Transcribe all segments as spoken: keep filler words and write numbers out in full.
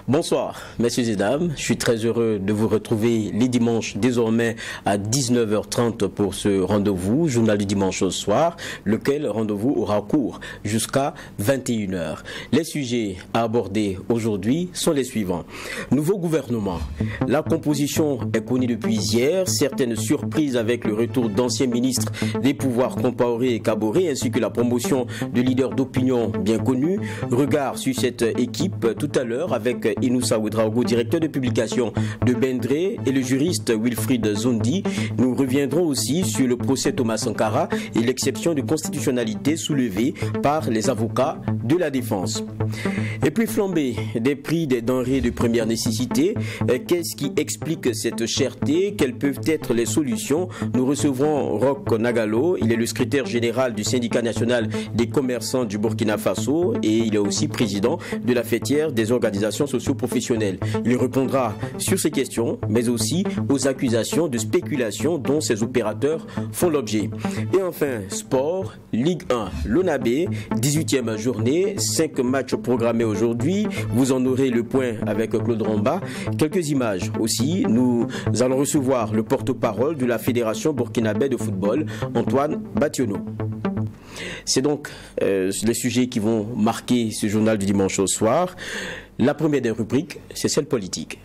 Bonsoir, messieurs et dames. Je suis très heureux de vous retrouver les dimanches désormais à dix-neuf heures trente pour ce rendez-vous, journal du dimanche au soir, lequel rendez-vous aura cours jusqu'à vingt et une heures. Les sujets à aborder aujourd'hui sont les suivants. Nouveau gouvernement. La composition est connue depuis hier. Certaines surprises avec le retour d'anciens ministres des pouvoirs Compaoré et Kaboré ainsi que la promotion de leaders d'opinion bien connus. Regard sur cette équipe tout à l'heure avec Inoussa Ouedraogo, directeur de publication de Bendré, et le juriste Wilfried Zondi. Nous reviendrons aussi sur le procès Thomas Sankara et l'exception de constitutionnalité soulevée par les avocats de la défense. Et puis flambée des prix des denrées de première nécessité. Qu'est-ce qui explique cette cherté? Quelles peuvent être les solutions? Nous recevrons Roch Nagalo. Il est le secrétaire général du syndicat national des commerçants du Burkina Faso et il est aussi président de la fêtière des organisations socio-professionnelles. Il répondra sur ces questions, mais aussi aux accusations de spéculation dont ces opérateurs font l'objet. Et enfin, sport, Ligue un, l'Onabé, dix-huitième journée, cinq matchs programmés aujourd'hui. Vous en aurez le point avec Claude Romba. Quelques images aussi. Nous allons recevoir le porte-parole de la Fédération burkinabé de football, Antoine Bationo. C'est donc euh, les sujets qui vont marquer ce journal du dimanche au soir. La première des rubriques, c'est celle politique.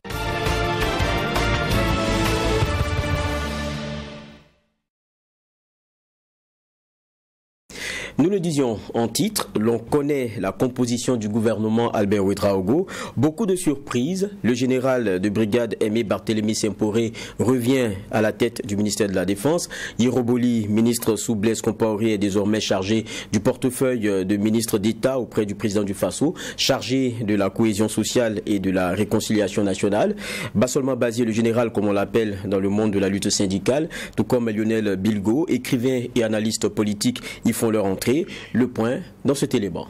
Nous le disions en titre, l'on connaît la composition du gouvernement Albert Ouedraogo. Beaucoup de surprises. Le général de brigade Aimé Barthélemy Semporé revient à la tête du ministère de la Défense. Yero Boli, ministre sous Blaise Compaoré, est désormais chargé du portefeuille de ministre d'État auprès du président du Faso, chargé de la cohésion sociale et de la réconciliation nationale. Bassolma Bazier, le général comme on l'appelle dans le monde de la lutte syndicale, tout comme Lionel Bilgo, écrivain et analyste politique, y font leur entrée. Le point dans cet élément.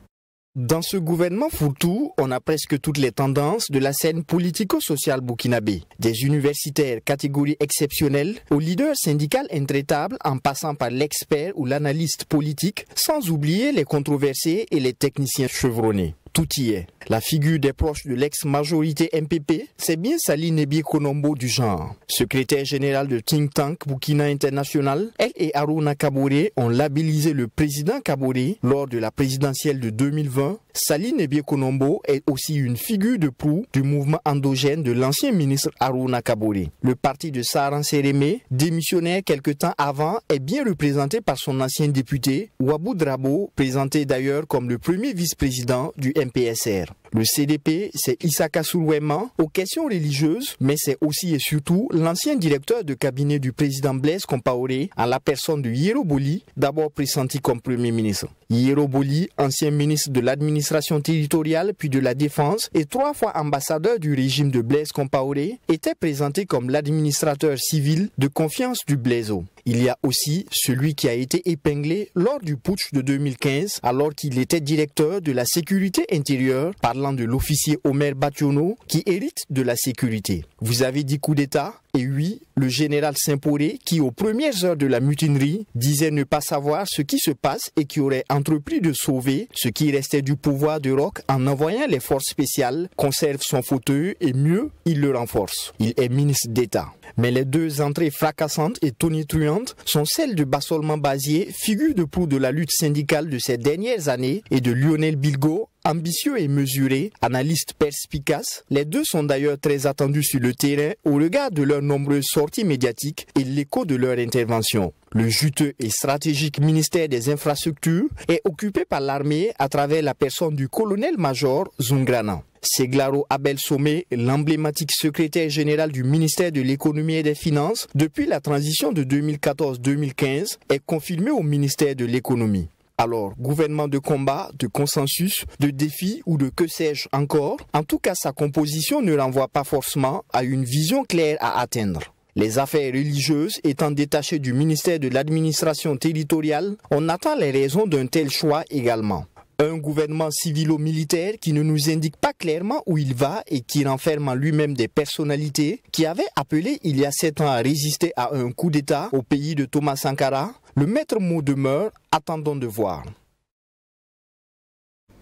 Dans ce gouvernement fourre-tout, on a presque toutes les tendances de la scène politico-sociale burkinabé. Des universitaires catégorie exceptionnelle au leader syndical intraitable en passant par l'expert ou l'analyste politique, sans oublier les controversés et les techniciens chevronnés. Tout y est. La figure des proches de l'ex-majorité M P P, c'est bien Saline Nebie Konombo du genre. Secrétaire général de think tank Burkina International, elle et Harouna Kaboré ont labellisé le président Kaboré lors de la présidentielle de deux mille vingt. Saline Nebie Konombo est aussi une figure de proue du mouvement endogène de l'ancien ministre Harouna Kaboré. Le parti de Saran Sérémé, démissionnaire quelque temps avant, est bien représenté par son ancien député, Ouabou Drabo, présenté d'ailleurs comme le premier vice-président du M P S R. Le C D P, c'est Issaka Soulouema aux questions religieuses, mais c'est aussi et surtout l'ancien directeur de cabinet du président Blaise Compaoré, en la personne de Yero Boli, d'abord pressenti comme premier ministre. Yero Boli, ancien ministre de l'administration territoriale puis de la défense et trois fois ambassadeur du régime de Blaise Compaoré, était présenté comme l'administrateur civil de confiance du Blaiseau. Il y a aussi celui qui a été épinglé lors du putsch de deux mille quinze, alors qu'il était directeur de la sécurité intérieure, parlant de l'officier Omer Bationo, qui hérite de la sécurité. Vous avez dit coup d'État? Et oui, le général Semporé, qui aux premières heures de la mutinerie disait ne pas savoir ce qui se passe et qui aurait entrepris de sauver ce qui restait du pouvoir de Roch en envoyant les forces spéciales, conserve son fauteuil et mieux, il le renforce. Il est ministre d'État. Mais les deux entrées fracassantes et tonitruantes sont celles de Bassolma Bazier, figure de proue de la lutte syndicale de ces dernières années, et de Lionel Bilgo, ambitieux et mesuré, analyste perspicace. Les deux sont d'ailleurs très attendus sur le terrain au regard de leurs nombreuses sorties médiatiques et l'écho de leur intervention. Le juteux et stratégique ministère des Infrastructures est occupé par l'armée à travers la personne du colonel-major Zungrana. Seglaro Abel Somé, l'emblématique secrétaire général du ministère de l'économie et des finances, depuis la transition de deux mille quatorze deux mille quinze, est confirmé au ministère de l'économie. Alors, gouvernement de combat, de consensus, de défi ou de que sais-je encore, en tout cas sa composition ne renvoie pas forcément à une vision claire à atteindre. Les affaires religieuses étant détachées du ministère de l'administration territoriale, on attend les raisons d'un tel choix également. Un gouvernement civilo-militaire qui ne nous indique pas clairement où il va et qui renferme en lui-même des personnalités qui avaient appelé il y a sept ans à résister à un coup d'État au pays de Thomas Sankara. Le maître mot demeure, attendons de voir.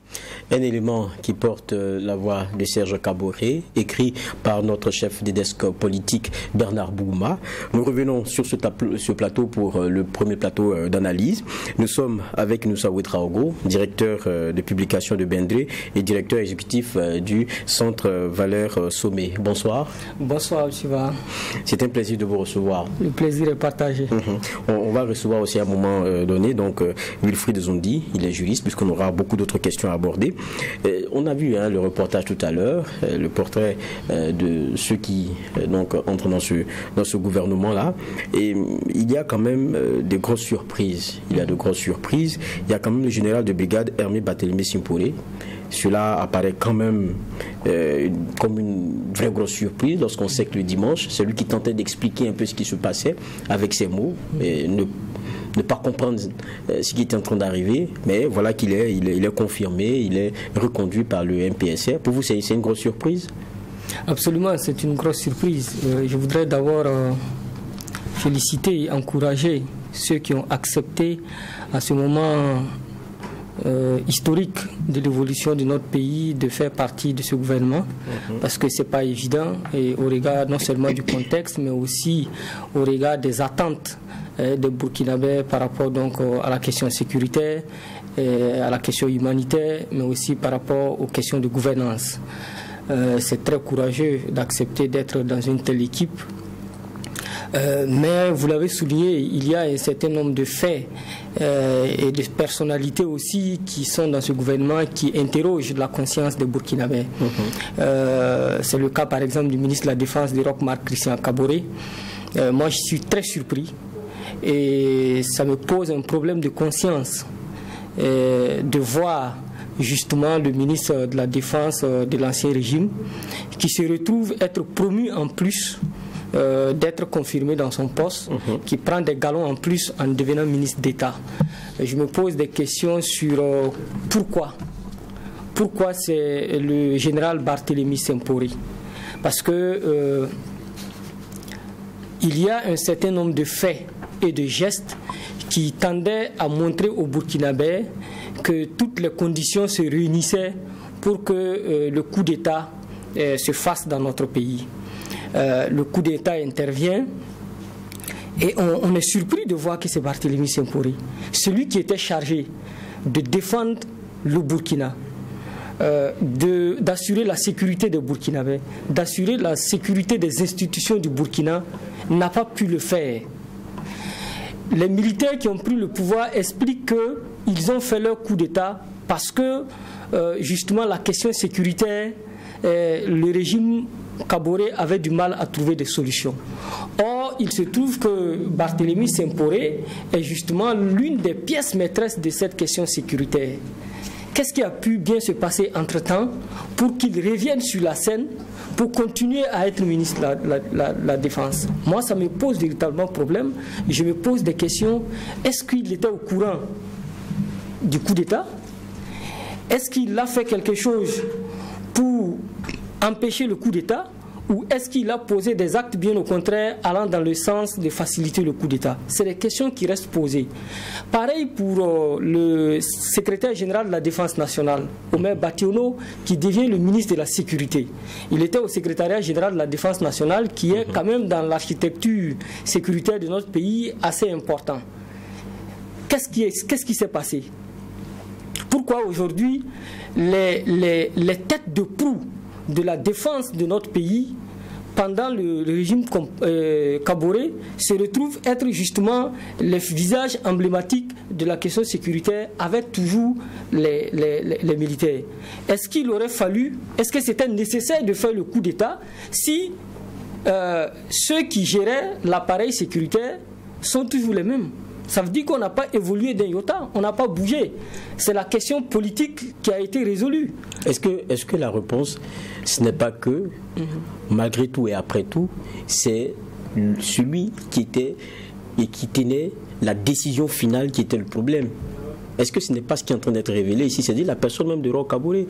Un élément qui porte la voix de Serge Kaboré, écrit par notre chef des desks politiques Bernard Bouma. Nous revenons sur ce, ce plateau pour le premier plateau d'analyse. Nous sommes avec Noussa Ouetraogo, directeur de publication de Bendré et directeur exécutif du Centre Valeurs Sommet. Bonsoir. Bonsoir, Chiva. C'est un plaisir de vous recevoir. Le plaisir est partagé. Mm-hmm. on, on va recevoir aussi à un moment euh, donné donc euh, Wilfried Zondi, il est juriste, puisqu'on aura beaucoup d'autres questions à aborder. Euh, on a vu hein, le reportage tout à l'heure, euh, le portrait euh, de ceux qui euh, donc entrent dans ce dans ce gouvernement-là, et euh, il y a quand même euh, des grosses surprises. Il y a de grosses surprises. Il y a quand même le général de brigade Hermé Barthélémy Simpore. Cela apparaît quand même euh, comme une vraie grosse surprise lorsqu'on sait que le dimanche, c'est lui qui tentait d'expliquer un peu ce qui se passait avec ses mots, et ne, ne pas comprendre euh, ce qui était en train d'arriver, mais voilà qu'il est, il est, il est confirmé, il est reconduit par le M P S R. Pour vous, c'est une grosse surprise? Absolument, c'est une grosse surprise. Euh, je voudrais d'abord euh, féliciter et encourager ceux qui ont accepté à ce moment Euh, historique de l'évolution de notre pays de faire partie de ce gouvernement, mmh. parce que c'est pas évident, et au regard non seulement du contexte mais aussi au regard des attentes euh, des Burkinabés par rapport donc à la question sécuritaire, et à la question humanitaire, mais aussi par rapport aux questions de gouvernance. Euh, c'est très courageux d'accepter d'être dans une telle équipe. Euh, mais vous l'avez souligné, il y a un certain nombre de faits euh, et de personnalités aussi qui sont dans ce gouvernement qui interrogent la conscience des Burkinabés. Mm-hmm. euh, c'est le cas par exemple du ministre de la Défense d'Europe, Marc Christian Kaboré. Euh, moi je suis très surpris et ça me pose un problème de conscience euh, de voir justement le ministre de la Défense euh, de l'ancien régime qui se retrouve être promu en plus Euh, d'être confirmé dans son poste, mmh. qui prend des galons en plus en devenant ministre d'État. Je me pose des questions sur euh, pourquoi. Pourquoi c'est le général Barthélémy Simpore? Parce que euh, il y a un certain nombre de faits et de gestes qui tendaient à montrer aux Burkinabés que toutes les conditions se réunissaient pour que euh, le coup d'État euh, se fasse dans notre pays. Euh, le coup d'État intervient et on, on est surpris de voir que c'est Barthélémy Simpore, celui qui était chargé de défendre le Burkina, euh, de, d'assurer la sécurité des Burkinabés, d'assurer la sécurité des institutions du Burkina, n'a pas pu le faire. Les militaires qui ont pris le pouvoir expliquent qu'ils ont fait leur coup d'État parce que euh, justement la question sécuritaire, euh, le régime Kaboré avait du mal à trouver des solutions. Or, il se trouve que Barthélémy Simpore est justement l'une des pièces maîtresses de cette question sécuritaire. Qu'est-ce qui a pu bien se passer entre-temps pour qu'il revienne sur la scène pour continuer à être ministre de la, la, la, la Défense? Moi, ça me pose véritablement problème. Je me pose des questions. Est-ce qu'il était au courant du coup d'État? Est-ce qu'il a fait quelque chose pour empêcher le coup d'État, ou est-ce qu'il a posé des actes bien au contraire allant dans le sens de faciliter le coup d'État? C'est des questions qui restent posées. Pareil pour euh, le secrétaire général de la Défense nationale, Omer Bationo, qui devient le ministre de la Sécurité. Il était au secrétariat général de la Défense nationale, qui est quand même dans l'architecture sécuritaire de notre pays assez important. Qu'est-ce qui est, qu'est-ce qui s'est passé? Pourquoi aujourd'hui les, les, les têtes de proue de la défense de notre pays pendant le, le régime euh, Kaboré se retrouvent être justement les visages emblématiques de la question sécuritaire avec toujours les, les, les, les militaires? Est-ce qu'il aurait fallu, est-ce que c'était nécessaire de faire le coup d'État si euh, ceux qui géraient l'appareil sécuritaire sont toujours les mêmes? Ça veut dire qu'on n'a pas évolué d'un iota, on n'a pas bougé. C'est la question politique qui a été résolue. Est-ce que, est-ce que la réponse, ce n'est pas que, mm-hmm. malgré tout et après tout, c'est celui qui était et qui tenait la décision finale qui était le problème? Est-ce que ce n'est pas ce qui est en train d'être révélé ici? C'est-à-dire la personne même de Roch Kaboré.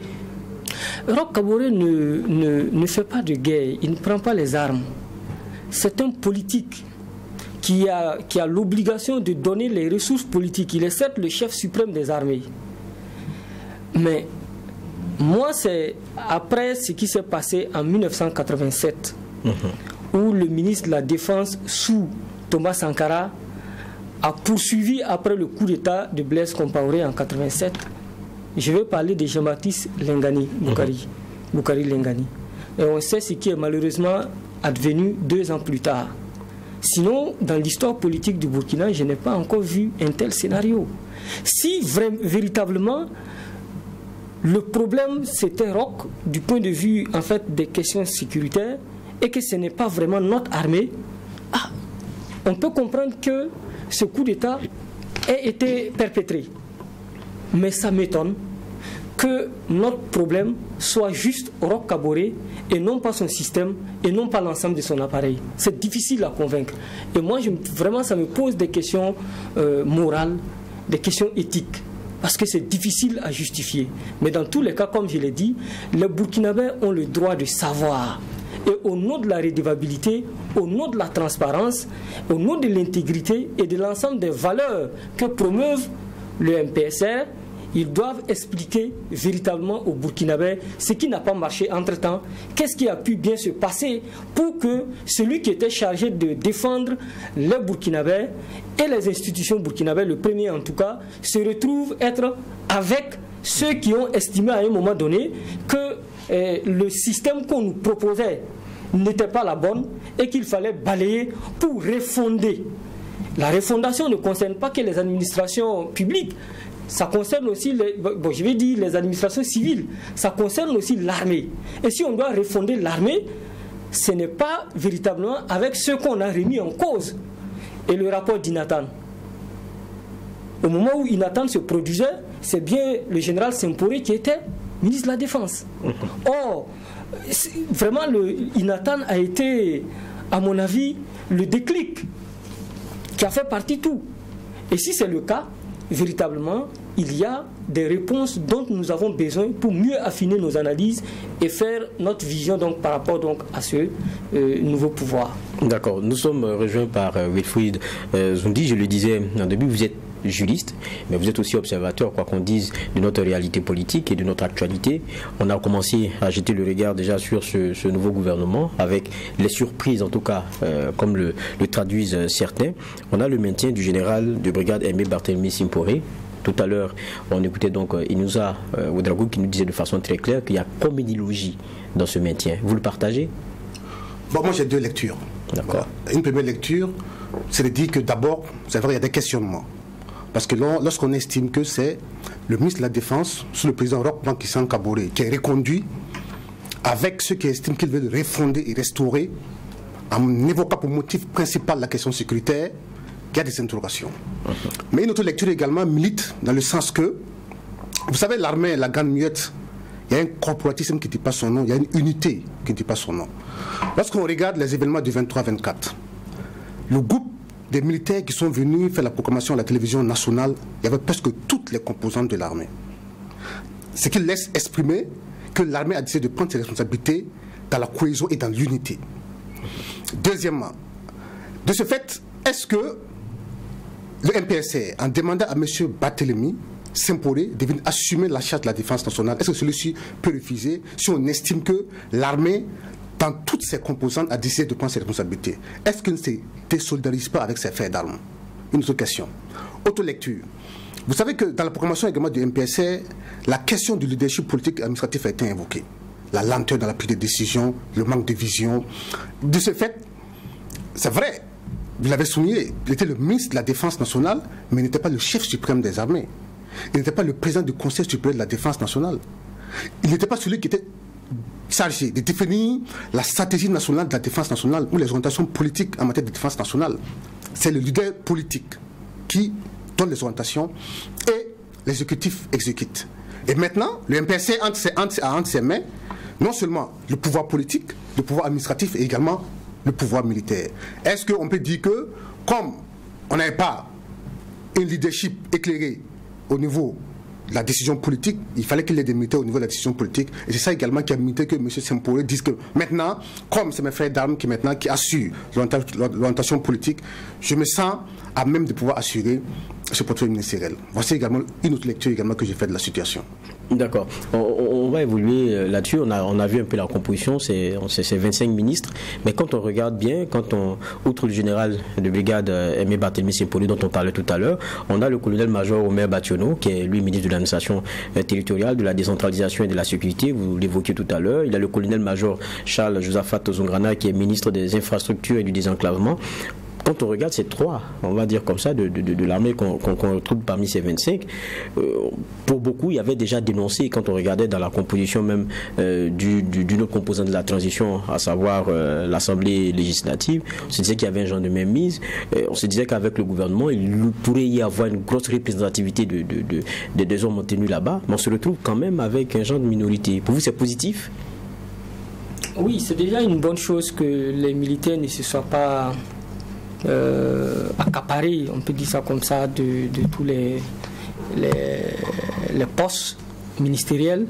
Roch Kaboré ne, ne, ne fait pas de guerre, il ne prend pas les armes. C'est un politique qui a, qui a l'obligation de donner les ressources politiques. Il est certes le chef suprême des armées. Mais Moi, c'est après ce qui s'est passé en mille neuf cent quatre-vingt-sept, mmh. où le ministre de la Défense, sous Thomas Sankara, a poursuivi après le coup d'État de Blaise Compaoré en quatre-vingt-sept. Je vais parler de Jean-Baptiste Lengani, Boukari, mmh. Boukari Lengani. Et on sait ce qui est malheureusement advenu deux ans plus tard. Sinon, dans l'histoire politique du Burkina, je n'ai pas encore vu un tel scénario. Si vrai, véritablement le problème c'était Roch du point de vue en fait des questions sécuritaires et que ce n'est pas vraiment notre armée, ah, on peut comprendre que ce coup d'État ait été perpétré. Mais ça m'étonne que notre problème soit juste Roch Kaboré et non pas son système et non pas l'ensemble de son appareil. C'est difficile à convaincre. Et moi, je, vraiment, ça me pose des questions euh, morales, des questions éthiques, parce que c'est difficile à justifier. Mais dans tous les cas, comme je l'ai dit, les Burkinabés ont le droit de savoir. Et au nom de la redevabilité, au nom de la transparence, au nom de l'intégrité et de l'ensemble des valeurs que promeuvent le M P S R, ils doivent expliquer véritablement aux Burkinabés ce qui n'a pas marché entre-temps, qu'est-ce qui a pu bien se passer pour que celui qui était chargé de défendre les Burkinabés et les institutions burkinabées, le premier en tout cas, se retrouve être avec ceux qui ont estimé à un moment donné que eh, le système qu'on nous proposait n'était pas la bonne et qu'il fallait balayer pour refonder. La refondation ne concerne pas que les administrations publiques. Ça concerne aussi, les, bon, je vais dire les administrations civiles, ça concerne aussi l'armée. Et si on doit refonder l'armée, ce n'est pas véritablement avec ce qu'on a remis en cause. Et le rapport d'Inatan. Au moment où Inatan se produisait, c'est bien le général Semporé qui était ministre de la Défense. Or, vraiment, le Inatan a été, à mon avis, le déclic qui a fait partie de tout. Et si c'est le cas, véritablement, il y a des réponses dont nous avons besoin pour mieux affiner nos analyses et faire notre vision donc, par rapport donc, à ce euh, nouveau pouvoir. D'accord. Nous sommes rejoints par euh, Wilfried euh, Zoundi. Je le disais en début, vous êtes juriste, mais vous êtes aussi observateur, quoi qu'on dise, de notre réalité politique et de notre actualité. On a commencé à jeter le regard déjà sur ce, ce nouveau gouvernement, avec les surprises, en tout cas, euh, comme le, le traduisent certains. On a le maintien du général de brigade Aimé Barthélemy Simporé. Tout à l'heure, on écoutait donc Inouza euh, Ouedraogo qui nous disait de façon très claire qu'il y a comédiologie dans ce maintien. Vous le partagez? Bon, moi j'ai deux lectures. D'accord. Voilà. Une première lecture, c'est de dire que d'abord, c'est vrai, il y a des questionnements. Parce que lorsqu'on estime que c'est le ministre de la Défense, sous le président Roch Christian Kaboré, qui est reconduit avec ceux qui estiment qu'ils veulent refonder et restaurer, en évoquant pour motif principal la question sécuritaire, il y a des interrogations. Uh-huh. Mais une autre lecture également milite dans le sens que, vous savez, l'armée, la grande muette, il y a un corporatisme qui ne dit pas son nom, il y a une unité qui ne dit pas son nom. Lorsqu'on regarde les événements du vingt-trois vingt-quatre, le groupe des militaires qui sont venus faire la proclamation à la télévision nationale, il y avait presque toutes les composantes de l'armée. Ce qui laisse exprimer que l'armée a décidé de prendre ses responsabilités dans la cohésion et dans l'unité. Deuxièmement, de ce fait, est-ce que le M P S R, en demandant à M. Barthélemy Simporé de venir assumer la charge de la défense nationale, est-ce que celui-ci peut refuser si on estime que l'armée, dans toutes ses composantes, a décidé de prendre ses responsabilités? Est-ce qu'il ne se désolidarise pas avec ses frères d'armes? Une autre question. Autre lecture. Vous savez que dans la proclamation également du M P S R, la question du leadership politique et administratif a été invoquée. La lenteur dans la prise de décision, le manque de vision. De ce fait, c'est vrai, vous l'avez souligné, il était le ministre de la Défense nationale, mais il n'était pas le chef suprême des armées. Il n'était pas le président du Conseil supérieur de la Défense nationale. Il n'était pas celui qui était chargé de définir la stratégie nationale de la défense nationale ou les orientations politiques en matière de défense nationale. C'est le leader politique qui donne les orientations et l'exécutif exécute. Et maintenant, le M P S R entre ses, entre, entre ses mains non seulement le pouvoir politique, le pouvoir administratif et également le pouvoir militaire. Est-ce qu'on peut dire que, comme on n'avait pas un leadership éclairé au niveau de la décision politique, il fallait qu'il y ait des militaires au niveau de la décision politique. Et c'est ça également qui a milité que M. Simporé dise que maintenant, comme c'est mes frères d'armes qui maintenant qui assurent l'orientation politique, je me sens à même de pouvoir assurer ce portefeuille ministériel. Voici également une autre lecture également que j'ai faite de la situation. D'accord. On, on va évoluer là-dessus. On a, on a vu un peu la composition, c'est vingt-cinq ministres. Mais quand on regarde bien, quand on, outre le général de brigade Aimé Barthélemy Simpoli, dont on parlait tout à l'heure, on a le colonel-major Omer Bationo, qui est lui ministre de l'administration territoriale, de la décentralisation et de la sécurité. Vous l'évoquiez tout à l'heure. Il y a le colonel-major Charles Josaphat Zongrana, qui est ministre des infrastructures et du désenclavement. Quand on regarde ces trois, on va dire comme ça, de, de, de l'armée qu'on qu'on, qu'on retrouve parmi ces vingt-cinq, euh, pour beaucoup, il y avait déjà dénoncé, quand on regardait dans la composition même euh, du, du, d'une autre composante de la transition, à savoir euh, l'Assemblée législative, on se disait qu'il y avait un genre de mainmise, euh, on se disait qu'avec le gouvernement, il pourrait y avoir une grosse représentativité de, de, de, de, des hommes tenus là-bas, mais on se retrouve quand même avec un genre de minorité. Pour vous, c'est positif ? Oui, c'est déjà une bonne chose que les militaires ne se soient pas... Euh, accaparé, on peut dire ça comme ça, de, de tous les, les, les postes ministériels.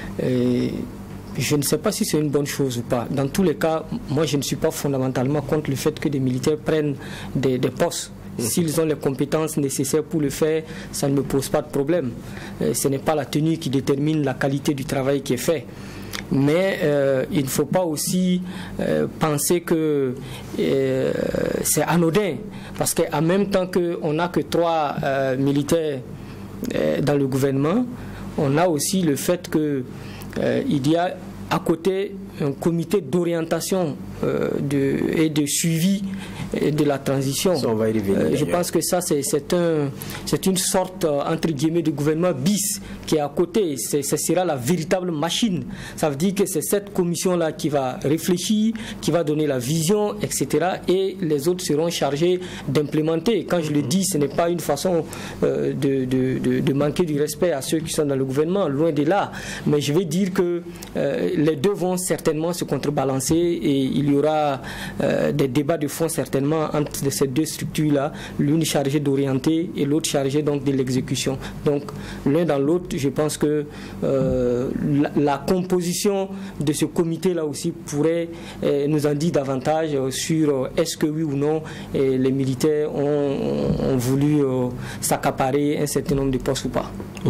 Et je ne sais pas si c'est une bonne chose ou pas. Dans tous les cas, moi je ne suis pas fondamentalement contre le fait que des militaires prennent des, des postes. S'ils ont les compétences nécessaires pour le faire, ça ne me pose pas de problème. Et ce n'est pas la tenue qui détermine la qualité du travail qui est fait. Mais euh, il ne faut pas aussi euh, penser que euh, c'est anodin, parce qu'en même temps qu'on n'a que trois euh, militaires euh, dans le gouvernement, on a aussi le fait qu'il euh, y a à côté un comité d'orientation euh, de, et de suivi de la transition. Ça, on va y revenir, euh, je pense que ça, c'est un, une sorte, entre guillemets, de gouvernement bis qui est à côté. Ce sera la véritable machine. Ça veut dire que c'est cette commission-là qui va réfléchir, qui va donner la vision, et cetera. Et les autres seront chargés d'implémenter. Quand je le dis, ce n'est pas une façon euh, de, de, de, de manquer du respect à ceux qui sont dans le gouvernement, loin de là. Mais je vais dire que euh, les deux vont certainement se contrebalancer et il y aura euh, des débats de fond certainement entre ces deux structures-là, l'une chargée d'orienter et l'autre chargée donc de l'exécution. Donc l'un dans l'autre, je pense que euh, la, la composition de ce comité-là aussi pourrait euh, nous en dire davantage sur euh, est-ce que oui ou non euh, les militaires ont, ont voulu euh, s'accaparer un certain nombre de postes ou pas.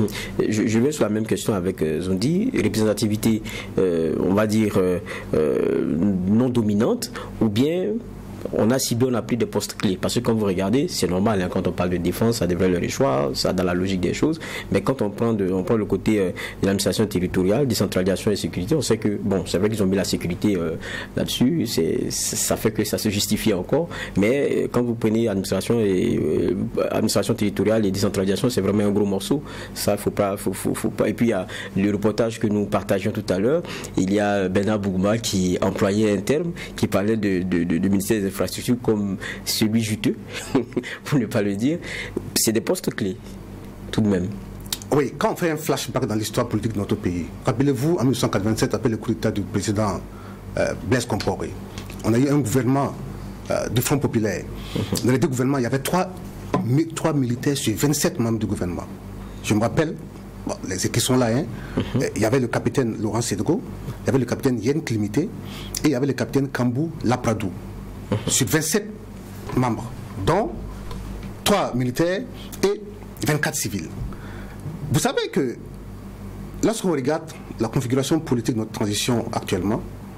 Je, je vais sur la même question avec euh, Zondi, représentativité, euh, on va dire, euh, euh, non dominante, ou bien on a ciblé, on a pris des postes clés. Parce que quand vous regardez, c'est normal, hein, quand on parle de défense, ça devrait le choix, ça dans la logique des choses. Mais quand on prend, de, on prend le côté euh, de l'administration territoriale, décentralisation et sécurité, on sait que, bon, c'est vrai qu'ils ont mis la sécurité euh, là-dessus, ça fait que ça se justifie encore. Mais euh, quand vous prenez administration, et, euh, administration territoriale et décentralisation, c'est vraiment un gros morceau. Ça, faut pas, faut, faut, faut pas. Et puis, il y a le reportage que nous partagions tout à l'heure. Il y a Bernard Bougma qui employait un terme, qui parlait de, de, de, de ministère des infrastructures comme celui juteux, pour ne pas le dire. C'est des postes clés, tout de même. Oui, quand on fait un flashback dans l'histoire politique de notre pays, rappelez-vous, en mille neuf cent quatre-vingt-sept, après le coup d'État du président euh, Blaise Compaoré, on a eu un gouvernement euh, de Front populaire. Mm-hmm. Dans les deux gouvernements, il y avait trois, trois militaires sur vingt-sept membres du gouvernement. Je me rappelle, bon, les qui sont là, hein, mm-hmm. il y avait le capitaine Laurent Cédreau, il y avait le capitaine Yen Klimité, et il y avait le capitaine Kambou Lapradou. Sur vingt-sept membres, dont trois militaires et vingt-quatre civils. Vous savez que lorsqu'on regarde la configuration politique de notre transition actuellement,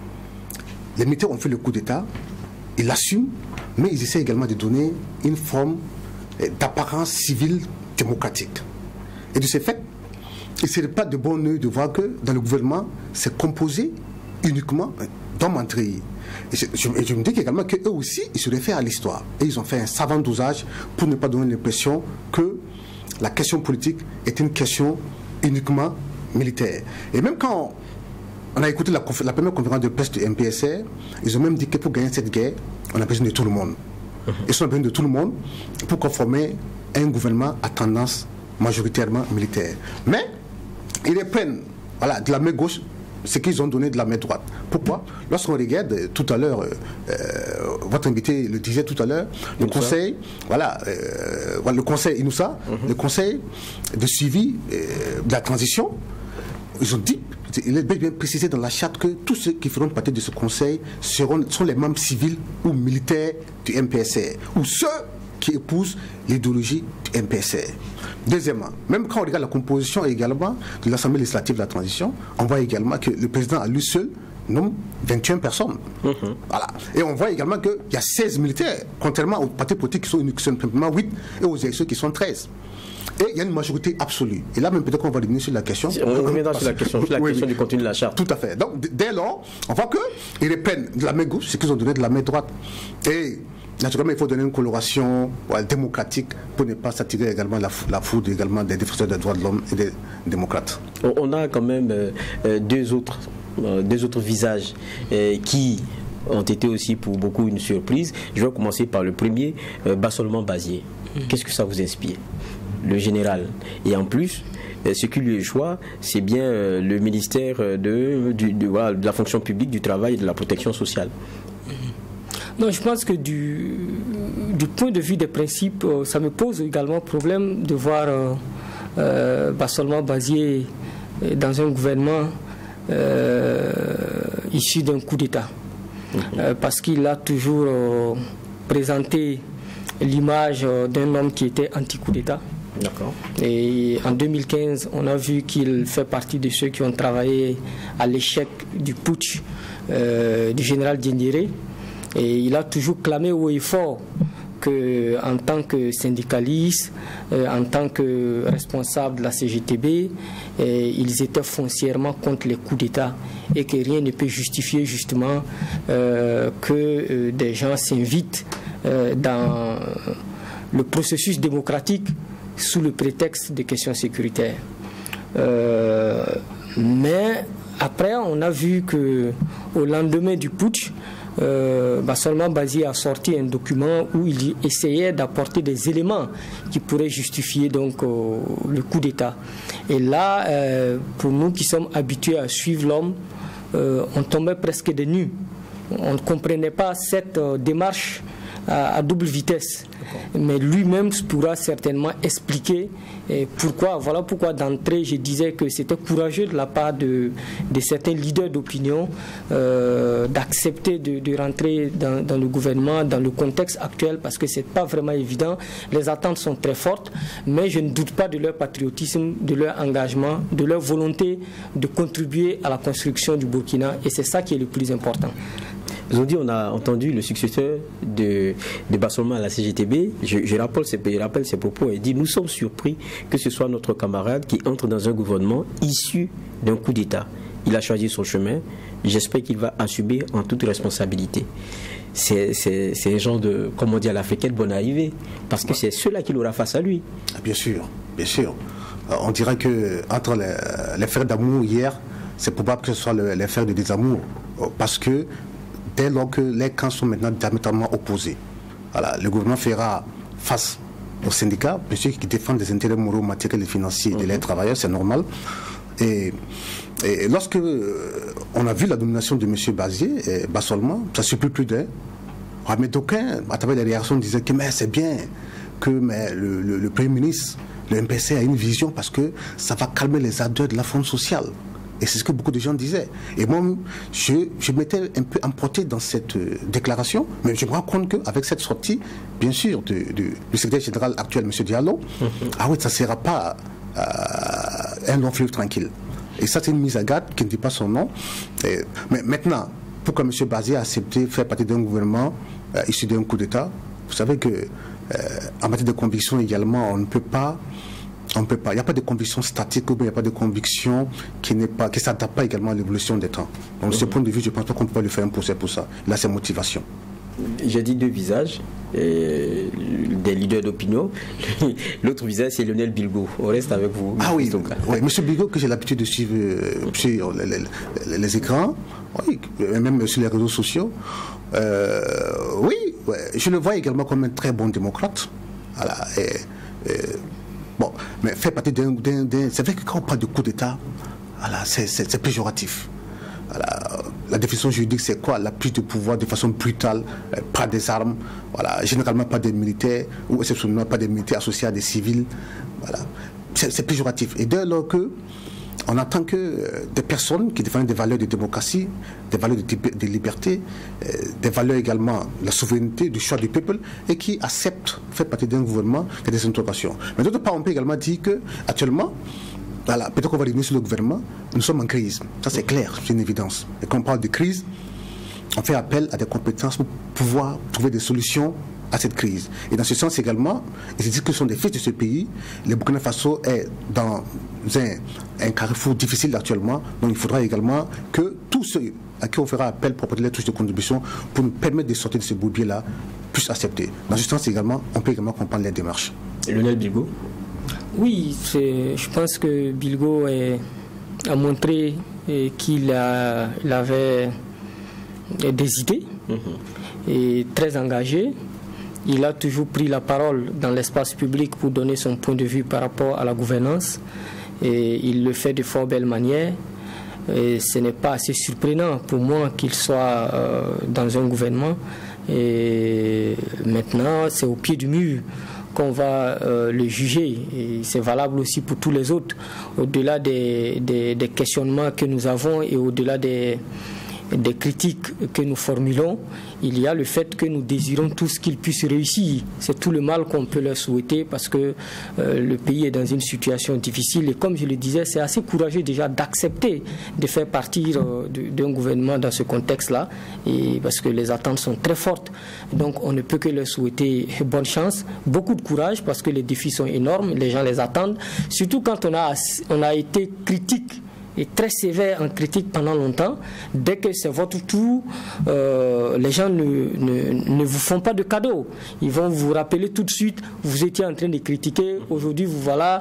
les militaires ont fait le coup d'État, ils l'assument, mais ils essaient également de donner une forme d'apparence civile démocratique. Et de ce fait, il ne serait pas de bon oeil de voir que dans le gouvernement, c'est composé uniquement d'hommes entrés. Et je, je, je me dis également qu'eux aussi, ils se réfèrent à l'histoire. Et ils ont fait un savant dosage pour ne pas donner l'impression que la question politique est une question uniquement militaire. Et même quand on a écouté la, la première conférence de presse du M P S R, ils ont même dit que pour gagner cette guerre, on a besoin de tout le monde. Ils ont besoin de tout le monde pour conformer un gouvernement à tendance majoritairement militaire. Mais ils reprennent, voilà, de la main gauche ce qu'ils ont donné de la main droite. Pourquoi? Lorsqu'on regarde, tout à l'heure, euh, votre invité le disait tout à l'heure, le conseil, voilà, euh, le conseil Inoussa, mm-hmm. le conseil de suivi euh, de la transition, ils ont dit, il est bien précisé dans la charte que tous ceux qui feront partie de ce conseil seront, sont les membres civils ou militaires du M P S R, ou ceux qui épouse l'idéologie du M P S R. Deuxièmement, même quand on regarde la composition également de l'Assemblée législative de la transition, on voit également que le président à lui seul nomme vingt et une personnes. Mmh. Voilà. Et on voit également qu'il y a seize militaires, contrairement aux partis politiques qui sont, qui sont simplement huit et aux élections qui sont treize. Et il y a une majorité absolue. Et là, même peut-être qu'on va revenir sur la question. On reviendra sur la question, sur la oui, question oui. du contenu de la charte. Tout à fait. Donc, dès lors, on voit qu'ils reprennent de la main gauche ce qu'ils ont donné de la main droite. Et naturellement, il faut donner une coloration ouais, démocratique pour ne pas s'attirer également la, la foudre également des défenseurs des droits de l'homme et des démocrates. On a quand même euh, deux, autres, euh, deux autres visages euh, qui ont été aussi pour beaucoup une surprise. Je vais commencer par le premier, euh, Bassolement Bazier. Mmh. Qu'est-ce que ça vous inspire? Le général. Et en plus, ce qui lui est choix, c'est bien euh, le ministère de, du, de, voilà, de la fonction publique, du travail et de la protection sociale. Non, je pense que du, du point de vue des principes, ça me pose également problème de voir euh, euh, Bassolement Bazier dans un gouvernement euh, issu d'un coup d'État. Mm-hmm. euh, parce qu'il a toujours euh, présenté l'image euh, d'un homme qui était anti-coup d'État. D'accord. Et en deux mille quinze, on a vu qu'il fait partie de ceux qui ont travaillé à l'échec du putsch euh, du général Diendéré. Et il a toujours clamé haut et fort qu'en tant que syndicaliste, euh, en tant que responsable de la C G T B, euh, ils étaient foncièrement contre les coups d'État et que rien ne peut justifier justement euh, que euh, des gens s'invitent euh, dans le processus démocratique sous le prétexte de questions sécuritaires. Euh, mais après, on a vu que au lendemain du putsch, euh, Bassolement Bazier a sorti un document où il essayait d'apporter des éléments qui pourraient justifier donc euh, le coup d'État. Et là, euh, pour nous qui sommes habitués à suivre l'homme, euh, on tombait presque des nues. On ne comprenait pas cette euh, démarche à, à double vitesse. Mais lui-même pourra certainement expliquer eh, pourquoi. Voilà pourquoi d'entrée je disais que c'était courageux de la part de, de certains leaders d'opinion euh, d'accepter de, de rentrer dans, dans le gouvernement, dans le contexte actuel, parce que c'est pas vraiment évident. Les attentes sont très fortes, mais je ne doute pas de leur patriotisme, de leur engagement, de leur volonté de contribuer à la construction du Burkina, et c'est ça qui est le plus important. Ils ont dit, on a entendu le successeur de, de Bassolement à la C G T B, je, je, rappelle ses, je rappelle ses propos, il dit, nous sommes surpris que ce soit notre camarade qui entre dans un gouvernement issu d'un coup d'État. Il a choisi son chemin, j'espère qu'il va assumer en toute responsabilité. C'est un genre de, comme on dit à l'africaine, bonne arrivée, parce que c'est ceux-là qu'il aura face à lui. Bien sûr, bien sûr. On dirait que entre les, les frères d'amour hier, c'est probable que ce soit le, les frères de désamour, parce que dès lors que les camps sont maintenant diamétralement opposés. Voilà, le gouvernement fera face aux syndicats, bien sûr, qui défendent des intérêts moraux, matériels et financiers de leurs travailleurs, c'est normal. Et, et lorsque euh, on a vu la nomination de M. Bazier, et Bassolement, ça ne surprit plus d'un. Ah, mais d'aucuns, à travers les réactions, disaient que c'est bien que mais, le, le, le Premier ministre, le M P C, a une vision parce que ça va calmer les ardeurs de la fronde sociale. Et c'est ce que beaucoup de gens disaient. Et moi, je, je m'étais un peu emporté dans cette euh, déclaration, mais je me rends compte qu'avec cette sortie, bien sûr, de, de, du secrétaire général actuel, M. Diallo, mm-hmm. ah oui, ça ne sera pas euh, un long fleuve tranquille. Et ça, c'est une mise à garde qui ne dit pas son nom. Et, mais maintenant, pourquoi M. Bazier a accepté de faire partie d'un gouvernement euh, issu d'un coup d'État? Vous savez que euh, en matière de conviction également, on ne peut pas On ne peut pas. Il n'y a pas de conviction statique ou il n'y a pas de conviction qui n'est pas, qui ne s'adapte pas également à l'évolution des temps. Donc, de ce point de vue, je ne pense pas qu'on peut lui faire un procès pour ça. Il a ses motivations. J'ai dit deux visages, euh, des leaders d'opinion. L'autre visage, c'est Lionel Bilgo. On reste avec vous. Ah oui, oui. M. Bilgo, que j'ai l'habitude de suivre euh, sur les, les, les écrans, oui, même sur les réseaux sociaux. Euh, oui, ouais, je le vois également comme un très bon démocrate. Voilà. Et, et, bon, mais fait partie d'un... C'est vrai que quand on parle de coup d'État, voilà, c'est péjoratif. Voilà, la définition juridique, c'est quoi? La prise de pouvoir de façon brutale, euh, pas des armes, voilà, généralement pas des militaires, ou exceptionnellement pas des militaires associés à des civils. Voilà. C'est péjoratif. Et dès lors que on attend que euh, des personnes qui défendent des valeurs de démocratie, des valeurs de, de liberté, euh, des valeurs également de la souveraineté, du choix du peuple, et qui acceptent, faire partie d'un gouvernement, il y a des interrogations. Mais d'autre part, on peut également dire qu'actuellement, voilà, peut-être qu'on va revenir sur le gouvernement, nous sommes en crise. Ça c'est clair, c'est une évidence. Et quand on parle de crise, on fait appel à des compétences pour pouvoir trouver des solutions à cette crise. Et dans ce sens également, ils disent que ce sont des fils de ce pays. Le Burkina Faso est dans un, un carrefour difficile actuellement, donc il faudra également que tous ceux à qui on fera appel pour apporter les touches de contribution pour nous permettre de sortir de ce bourbier-là puissent accepter. Dans ce sens également, on peut également comprendre les démarches. Lionel Bilgo? Oui, je pense que Bilgo est, a montré qu'il a, il avait des idées mm-hmm. et très engagé. Il a toujours pris la parole dans l'espace public pour donner son point de vue par rapport à la gouvernance. Et il le fait de fort belle manière. Et ce n'est pas assez surprenant pour moi qu'il soit euh, dans un gouvernement. Et maintenant, c'est au pied du mur qu'on va euh, le juger. Et c'est valable aussi pour tous les autres. Au-delà des, des, des questionnements que nous avons et au-delà des... des critiques que nous formulons, il y a le fait que nous désirons tous qu'ils puissent réussir. C'est tout le mal qu'on peut leur souhaiter parce que euh, le pays est dans une situation difficile et comme je le disais, c'est assez courageux déjà d'accepter de faire partir euh, d'un gouvernement dans ce contexte-là et parce que les attentes sont très fortes. Donc on ne peut que leur souhaiter bonne chance, beaucoup de courage parce que les défis sont énormes, les gens les attendent, surtout quand on a, on a été critique et très sévère en critique pendant longtemps. Dès que c'est votre tour, euh, les gens ne, ne, ne vous font pas de cadeaux. Ils vont vous rappeler tout de suite, vous étiez en train de critiquer, aujourd'hui vous voilà,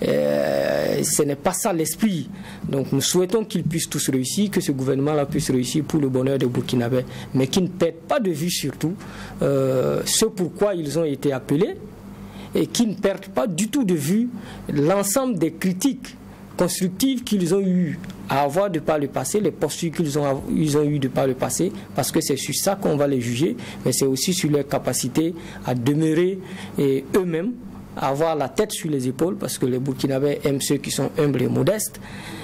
euh, ce n'est pas ça l'esprit. Donc nous souhaitons qu'ils puissent tous réussir, que ce gouvernement-là puisse réussir pour le bonheur des Burkinabés, mais qu'ils ne perdent pas de vue surtout euh, ce pourquoi ils ont été appelés et qu'ils ne perdent pas du tout de vue l'ensemble des critiques constructives qu'ils ont eu à avoir de par le passé, les postures qu'ils ont, ils ont eu de par le passé, parce que c'est sur ça qu'on va les juger, mais c'est aussi sur leur capacité à demeurer eux-mêmes, à avoir la tête sur les épaules, parce que les Burkinabés aiment ceux qui sont humbles et modestes.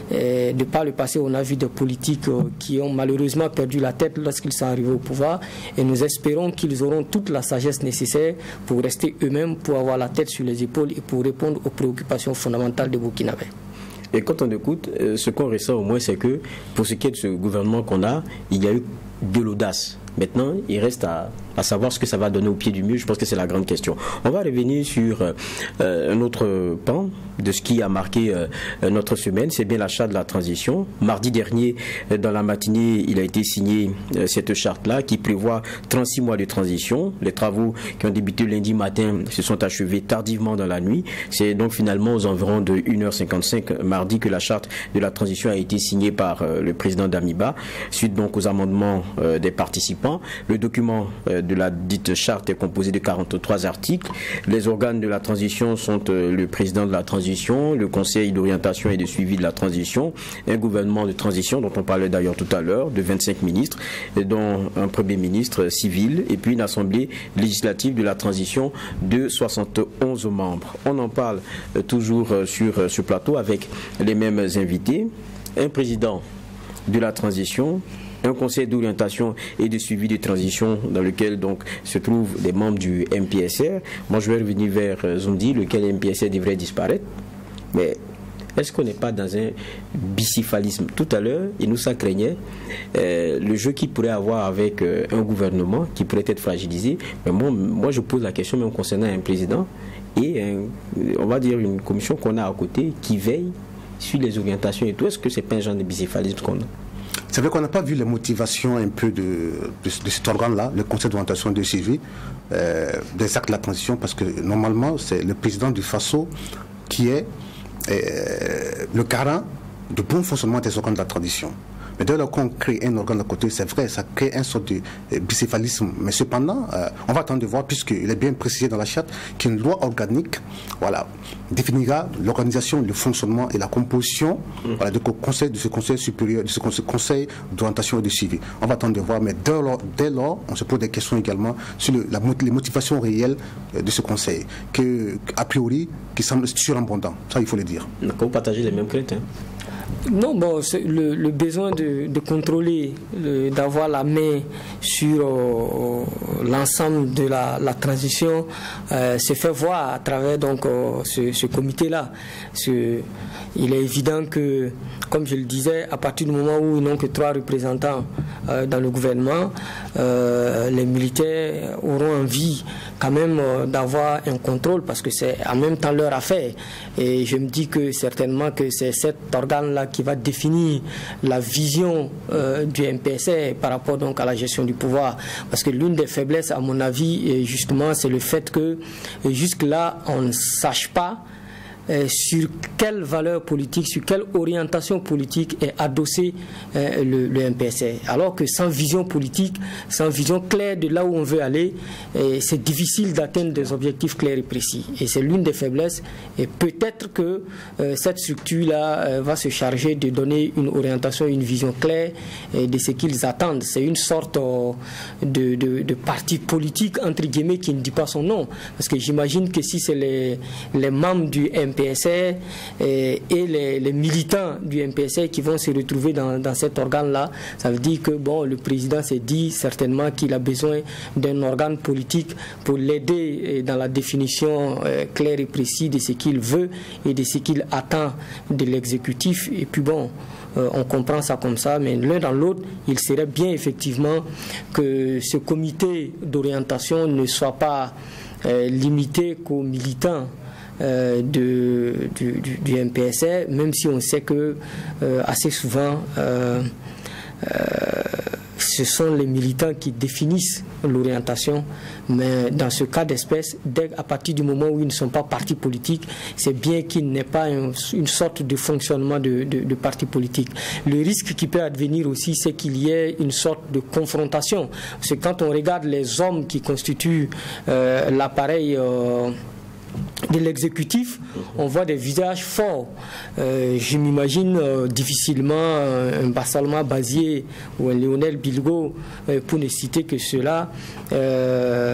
Et de par le passé, on a vu des politiques qui ont malheureusement perdu la tête lorsqu'ils sont arrivés au pouvoir, et nous espérons qu'ils auront toute la sagesse nécessaire pour rester eux-mêmes, pour avoir la tête sur les épaules et pour répondre aux préoccupations fondamentales des Burkinabés. Et quand on écoute, ce qu'on ressent au moins, c'est que pour ce qui est de ce gouvernement qu'on a, il y a eu de l'audace. Maintenant, il reste à, à savoir ce que ça va donner au pied du mur. Je pense que c'est la grande question. On va revenir sur euh, un autre pan de ce qui a marqué euh, notre semaine. C'est bien la charte de la transition. Mardi dernier, euh, dans la matinée, il a été signé euh, cette charte-là qui prévoit trente-six mois de transition. Les travaux qui ont débuté lundi matin se sont achevés tardivement dans la nuit. C'est donc finalement aux environs de une heure cinquante-cinq mardi que la charte de la transition a été signée par euh, le président d'Amiba, suite donc aux amendements euh, des participants. Le document euh, de la dite charte est composé de quarante-trois articles. Les organes de la transition sont euh, le président de la transition, le conseil d'orientation et de suivi de la transition, un gouvernement de transition dont on parlait d'ailleurs tout à l'heure, de vingt-cinq ministres, dont un premier ministre civil, et puis une assemblée législative de la transition de soixante et onze membres. On en parle euh, toujours euh, sur euh, ce plateau avec les mêmes invités. Un président de la transition, un conseil d'orientation et de suivi de transition dans lequel donc se trouvent des membres du M P S R. Moi, je vais revenir vers Zoundi, lequel M P S R devrait disparaître. Mais est-ce qu'on n'est pas dans un bicéphalisme? Tout à l'heure, il nous ça craignait euh, le jeu qu'il pourrait avoir avec euh, un gouvernement qui pourrait être fragilisé. Mais moi, moi, je pose la question même concernant un président et un, on va dire une commission qu'on a à côté qui veille sur les orientations et tout. Est-ce que c'est pas un genre de bicéphalisme qu'on a? C'est vrai qu'on n'a pas vu les motivations un peu de, de, de cet organe-là, le conseil d'orientation et de suivi euh, des actes de la transition, parce que normalement, c'est le président du Faso qui est euh, le garant du bon fonctionnement des organes de la transition. Mais dès lors qu'on crée un organe à côté, c'est vrai, ça crée un sorte de euh, bicéphalisme. Mais cependant, euh, on va attendre de voir, puisqu'il est bien précisé dans la charte qu'une loi organique, voilà, définira l'organisation, le fonctionnement et la composition mmh. voilà, de, conseil, de ce conseil supérieur, de ce conseil, conseil d'orientation et de suivi. On va attendre de voir, mais dès lors, dès lors on se pose des questions également sur le, la, les motivations réelles de ce conseil, que, a priori, qui semble surabondant. Ça, il faut le dire. D'accord, vous partagez les mêmes craintes, hein? Non, bon, le, le besoin de, de contrôler, d'avoir la main sur euh, l'ensemble de la, la transition euh, se fait voir à travers donc euh, ce, ce comité-là. Il est évident que, comme je le disais, à partir du moment où ils n'ont que trois représentants euh, dans le gouvernement, euh, les militaires auront envie quand même euh, d'avoir un contrôle parce que c'est en même temps leur affaire. Et je me dis que certainement que c'est cet organe-là qui va définir la vision euh, du M P S R par rapport donc à la gestion du pouvoir. Parce que l'une des faiblesses, à mon avis, justement, c'est le fait que jusque-là, on ne sache pas Euh, sur quelle valeur politique, sur quelle orientation politique est adossé euh, le, le M P S R. Alors que sans vision politique, sans vision claire de là où on veut aller, euh, c'est difficile d'atteindre des objectifs clairs et précis. Et c'est l'une des faiblesses. Et peut-être que euh, cette structure-là euh, va se charger de donner une orientation, une vision claire euh, de ce qu'ils attendent. C'est une sorte euh, de, de, de parti politique, entre guillemets, qui ne dit pas son nom. Parce que j'imagine que si c'est les, les membres du M P S R et, et les, les militants du M P S R qui vont se retrouver dans, dans cet organe-là, ça veut dire que bon, le président s'est dit certainement qu'il a besoin d'un organe politique pour l'aider dans la définition euh, claire et précise de ce qu'il veut et de ce qu'il attend de l'exécutif. Et puis bon, Euh, on comprend ça comme ça, mais l'un dans l'autre, il serait bien effectivement que ce comité d'orientation ne soit pas euh, limité qu'aux militants Euh, de, du, du, du M P S R, même si on sait que euh, assez souvent euh, euh, ce sont les militants qui définissent l'orientation, mais dans ce cas d'espèce, dès à partir du moment où ils ne sont pas partis politiques, c'est bien qu'il n'y ait pas un, une sorte de fonctionnement de, de, de parti politique. Le risque qui peut advenir aussi, c'est qu'il y ait une sorte de confrontation. Parce que quand on regarde les hommes qui constituent euh, l'appareil euh, de l'exécutif, on voit des visages forts. Euh, je m'imagine euh, difficilement euh, un Bassalma Bazier ou un Lionel Bilgo, euh, pour ne citer que cela, euh,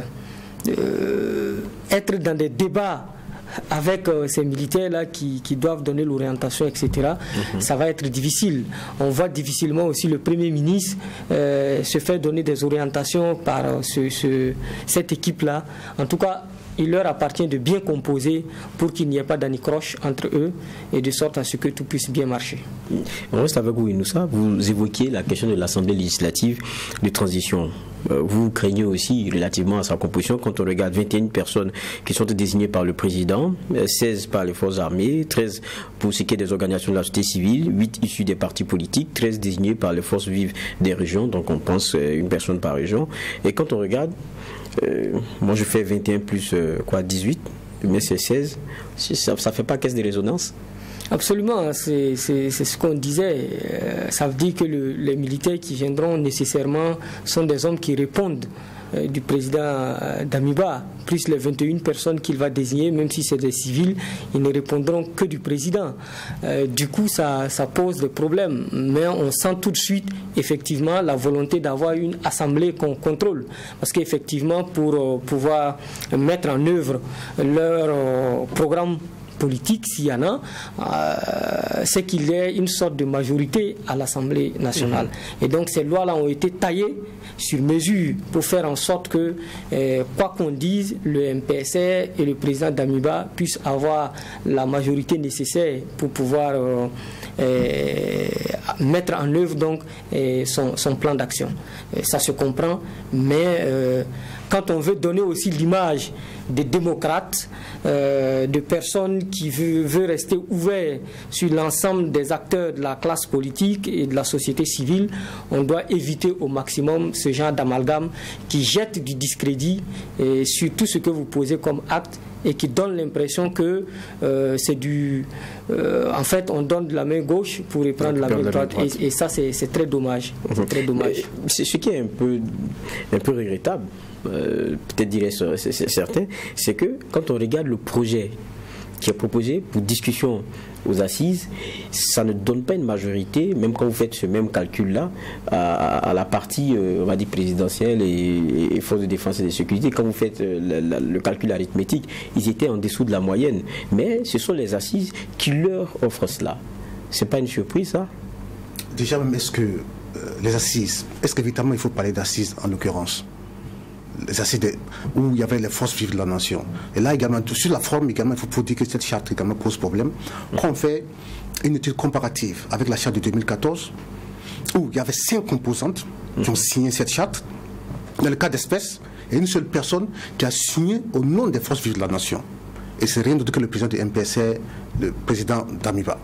euh, être dans des débats avec euh, ces militaires-là qui, qui doivent donner l'orientation, et cetera, mm-hmm. ça va être difficile. On voit difficilement aussi le Premier ministre euh, se faire donner des orientations par euh, ce, ce, cette équipe-là. En tout cas, il leur appartient de bien composer pour qu'il n'y ait pas d'anicroche entre eux et de sorte à ce que tout puisse bien marcher. On reste avec vous, Inoussa. Vous évoquiez la question de l'Assemblée législative de transition. Vous craignez aussi relativement à sa composition quand on regarde vingt et une personnes qui sont désignées par le président, seize par les forces armées, treize pour ce qui est des organisations de la société civile, huit issues des partis politiques, treize désignées par les forces vives des régions, donc on pense une personne par région. Et quand on regarde, euh, moi je fais vingt et un plus euh, quoi, dix-huit, mais c'est seize, ça ne fait pas caisse de résonance? Absolument, c'est ce qu'on disait. Euh, ça veut dire que le, les militaires qui viendront nécessairement sont des hommes qui répondent euh, du président euh, Damiba, plus les vingt et une personnes qu'il va désigner, même si c'est des civils, ils ne répondront que du président. Euh, du coup, ça, ça pose des problèmes. Mais on sent tout de suite, effectivement, la volonté d'avoir une assemblée qu'on contrôle. Parce qu'effectivement, pour euh, pouvoir mettre en œuvre leur euh, programme politique, s'il y en a, euh, c'est qu'il y ait une sorte de majorité à l'Assemblée nationale. Mmh. Et donc ces lois-là ont été taillées sur mesure pour faire en sorte que, euh, quoi qu'on dise, le M P S R et le président Damiba puissent avoir la majorité nécessaire pour pouvoir euh, euh, mettre en œuvre donc euh, son, son plan d'action. Ça se comprend, mais euh, quand on veut donner aussi l'image des démocrates, euh, de personnes qui veulent veut rester ouverts sur l'ensemble des acteurs de la classe politique et de la société civile, on doit éviter au maximum ce genre d'amalgame qui jette du discrédit et sur tout ce que vous posez comme acte et qui donne l'impression que euh, c'est du... Euh, en fait, on donne de la main gauche pour reprendre la main droite. Et, et ça, c'est très dommage. C'est très dommage. C'est ce qui est un peu, un peu regrettable. Euh, peut-être dirait certains, c'est que quand on regarde le projet qui est proposé pour discussion aux assises, ça ne donne pas une majorité, même quand vous faites ce même calcul-là, à, à la partie, euh, on va dire, présidentielle et, et forces de défense et de sécurité. Quand vous faites euh, le, le calcul arithmétique, ils étaient en dessous de la moyenne. Mais ce sont les assises qui leur offrent cela. C'est pas une surprise, ça? Déjà, même, est-ce que euh, les assises, est-ce qu'évidemment il faut parler d'assises en l'occurrence? Les assises de, où il y avait les forces vives de la nation. Et là également, sur la forme également, il faut dire que cette charte également pose problème. Quand on fait une étude comparative avec la charte de deux mille quatorze, où il y avait cinq composantes qui ont signé cette charte, dans le cas d'espèce, il y a une seule personne qui a signé au nom des forces vives de la nation. Et c'est rien d'autre que le président du M P S R, le président Damiba.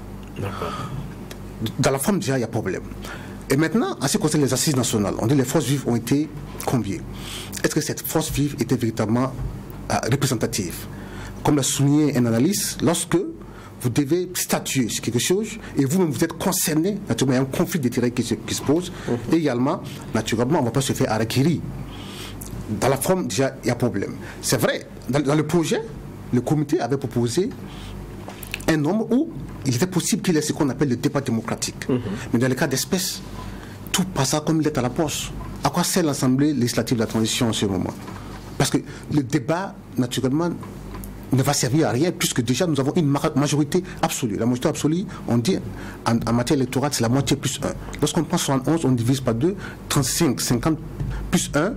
Dans la forme, déjà, il y a problème. Et maintenant, en ce qui concerne les assises nationales, on dit que les forces vives ont été combien? Est-ce que cette force vive était véritablement euh, représentative? Comme l'a souligné un analyste, lorsque vous devez statuer sur quelque chose et vous-même vous êtes concerné, naturellement, il y a un conflit d'intérêts qui se, qui se pose. Mmh. Et également, naturellement, on ne va pas se faire harakiri. Dans la forme, déjà, il y a problème. C'est vrai, dans, dans le projet, le comité avait proposé un nombre où il était possible qu'il y ait ce qu'on appelle le débat démocratique. Mmh. Mais dans le cas d'espèces, tout passe comme il est à la poste. À quoi sert l'Assemblée législative de la transition en ce moment? Parce que le débat, naturellement, ne va servir à rien, puisque déjà nous avons une majorité absolue. La majorité absolue, on dit, en, en matière électorale, c'est la moitié plus un. Lorsqu'on prend soixante-onze, on divise par deux, trente-cinq, cinquante plus un,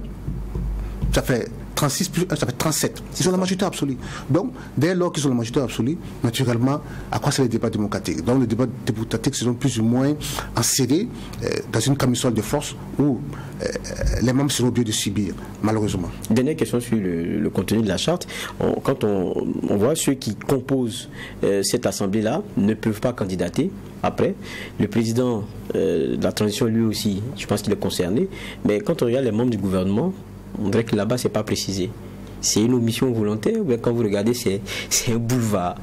ça fait trente-six plus un, ça fait trente-sept. Ils ont la majorité absolue. Donc, dès lors qu'ils ont la majorité absolue, naturellement, à quoi sert le débat démocratique? Donc, le débat démocratique seront plus ou moins insérés euh, dans une camisole de force où euh, les membres seront obligés de subir, malheureusement. Dernière question sur le, le contenu de la charte. On, quand on, on voit ceux qui composent euh, cette assemblée-là ne peuvent pas candidater. Après, le président euh, de la transition, lui aussi, je pense qu'il est concerné. Mais quand on regarde les membres du gouvernement, on dirait que là-bas, c'est pas précisé. C'est une omission volontaire ou bien quand vous regardez, c'est un boulevard.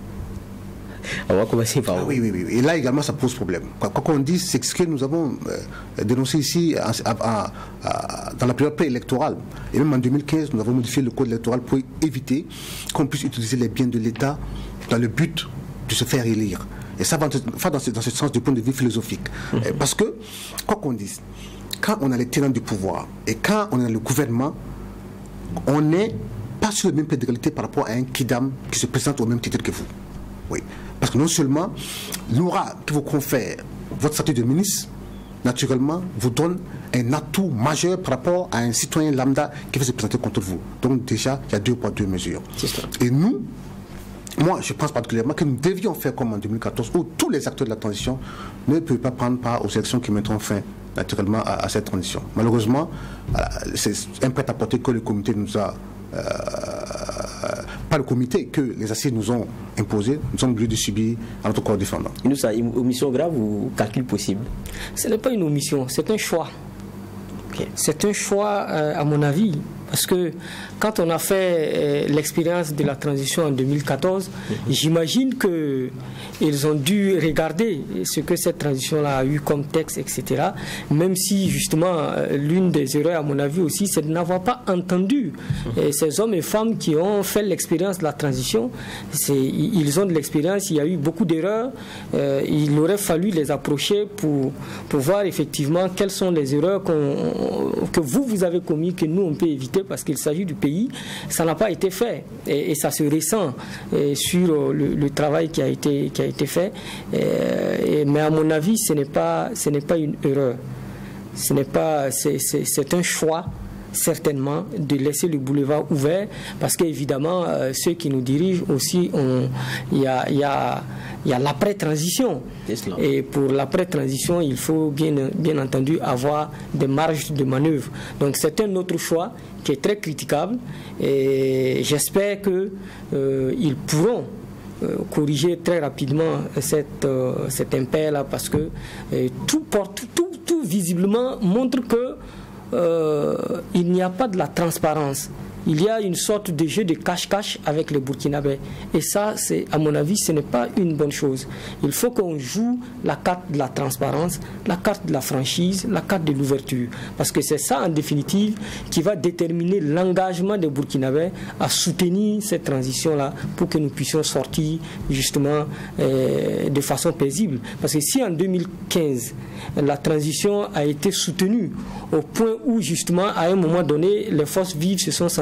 On va commencer par ah, oui, oui, oui. Et là également, ça pose problème. Quoi qu'on dise, c'est ce que nous avons euh, dénoncé ici à, à, à, dans la période préélectorale. Et même en deux mille quinze, nous avons modifié le code électoral pour éviter qu'on puisse utiliser les biens de l'État dans le but de se faire élire. Et ça va dans ce, dans ce sens du point de vue philosophique. Mmh. Parce que, quoi qu'on dise, quand on a les tenants du pouvoir et quand on a le gouvernement, on n'est pas sur le même pied d'égalité par rapport à un kidam qui se présente au même titre que vous. Oui. Parce que non seulement l'aura qui vous confère votre statut de ministre, naturellement, vous donne un atout majeur par rapport à un citoyen lambda qui veut se présenter contre vous. Donc déjà, il y a deux poids, deux mesures. Et nous, moi, je pense particulièrement que nous devions faire comme en deux mille quatorze, où tous les acteurs de la transition ne peuvent pas prendre part aux élections qui mettront fin naturellement à, à cette transition. Malheureusement, c'est un prêt-à-porter que le comité nous a, euh, pas le comité, que les assises nous ont imposé, nous sommes obligés de subir à notre corps défendant. Nous, ça, une omission grave ou calcul possible? Ce n'est pas une omission, c'est un choix. Okay. C'est un choix, euh, à mon avis, parce que quand on a fait euh, l'expérience de la transition en deux mille quatorze, mm-hmm. j'imagine qu'ils ont dû regarder ce que cette transition-là a eu comme texte, et cetera. Même si, justement, euh, l'une des erreurs, à mon avis aussi, c'est de n'avoir pas entendu euh, ces hommes et femmes qui ont fait l'expérience de la transition. Ils ont de l'expérience, il y a eu beaucoup d'erreurs. Euh, il aurait fallu les approcher pour, pour voir effectivement quelles sont les erreurs qu'on que vous, vous avez commis, que nous, on peut éviter parce qu'il s'agit du pays. Ça n'a pas été fait et, et ça se ressent et sur le, le travail qui a été, qui a été fait. Et, et, mais à mon avis, ce n'est pas, ce n'est pas une erreur. Ce n'est pas, c'est, c'est, c'est un choix, certainement, de laisser le boulevard ouvert parce qu'évidemment, euh, ceux qui nous dirigent aussi, il y a, y a Il y a l'après-transition. Et pour l'après-transition, il faut bien, bien entendu avoir des marges de manœuvre. Donc c'est un autre choix qui est très critiquable. Et j'espère qu'ils euh, pourront euh, corriger très rapidement cette, euh, cet impair-là parce que euh, tout, porte, tout, tout visiblement montre que euh, il n'y a pas de la transparence. Il y a une sorte de jeu de cache-cache avec les Burkinabés. Et ça, c'est, à mon avis, ce n'est pas une bonne chose. Il faut qu'on joue la carte de la transparence, la carte de la franchise, la carte de l'ouverture. Parce que c'est ça, en définitive, qui va déterminer l'engagement des Burkinabés à soutenir cette transition-là pour que nous puissions sortir, justement, euh, de façon paisible. Parce que si en deux mille quinze, la transition a été soutenue au point où, justement, à un moment donné, les forces vives se sont senties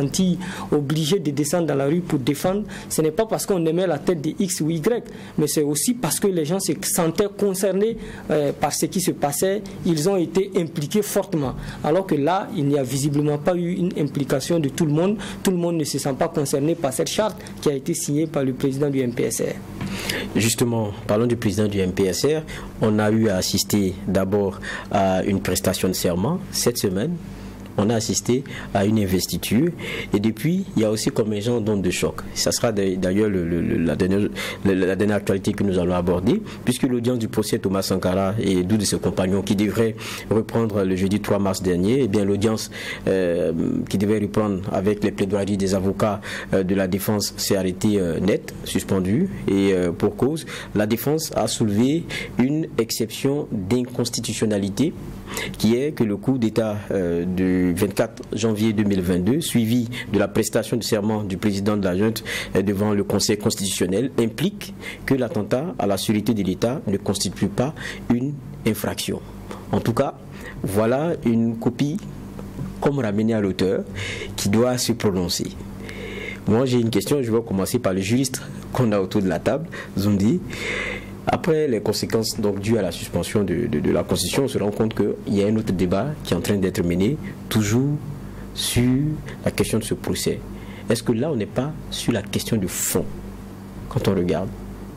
sentis obligés de descendre dans la rue pour défendre, ce n'est pas parce qu'on aimait la tête de X ou Y, mais c'est aussi parce que les gens se sentaient concernés euh, par ce qui se passait. Ils ont été impliqués fortement. Alors que là, il n'y a visiblement pas eu une implication de tout le monde. Tout le monde ne se sent pas concerné par cette charte qui a été signée par le président du M P S R. Justement, parlons du président du M P S R. On a eu à assister d'abord à une prestation de serment cette semaine. On a assisté à une investiture et depuis, il y a aussi comme un genre d'onde de choc. Ça sera d'ailleurs le, le, la, dernière, la dernière actualité que nous allons aborder, puisque l'audience du procès Thomas Sankara et deux de ses compagnons qui devraient reprendre le jeudi trois mars dernier, et bien l'audience euh, qui devait reprendre avec les plaidoiries des avocats euh, de la défense s'est arrêtée euh, net, suspendue, et euh, pour cause, la défense a soulevé une exception d'inconstitutionnalité qui est que le coup d'État euh, du vingt-quatre janvier deux mille vingt-deux, suivi de la prestation de serment du président de la junte euh, devant le Conseil constitutionnel, implique que l'attentat à la sécurité de l'État ne constitue pas une infraction. En tout cas, voilà une copie comme ramenée à l'auteur qui doit se prononcer. Moi, j'ai une question, je vais commencer par le juriste qu'on a autour de la table, Zundi. Après les conséquences donc dues à la suspension de, de, de la Constitution, on se rend compte qu'il y a un autre débat qui est en train d'être mené, toujours sur la question de ce procès. Est-ce que là, on n'est pas sur la question du fond, quand on regarde?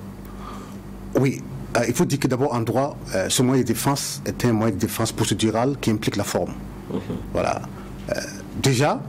Oui, euh, il faut dire que d'abord, en droit, euh, ce moyen de défense est un moyen de défense procédural qui implique la forme. Mmh. Voilà. Euh, déjà,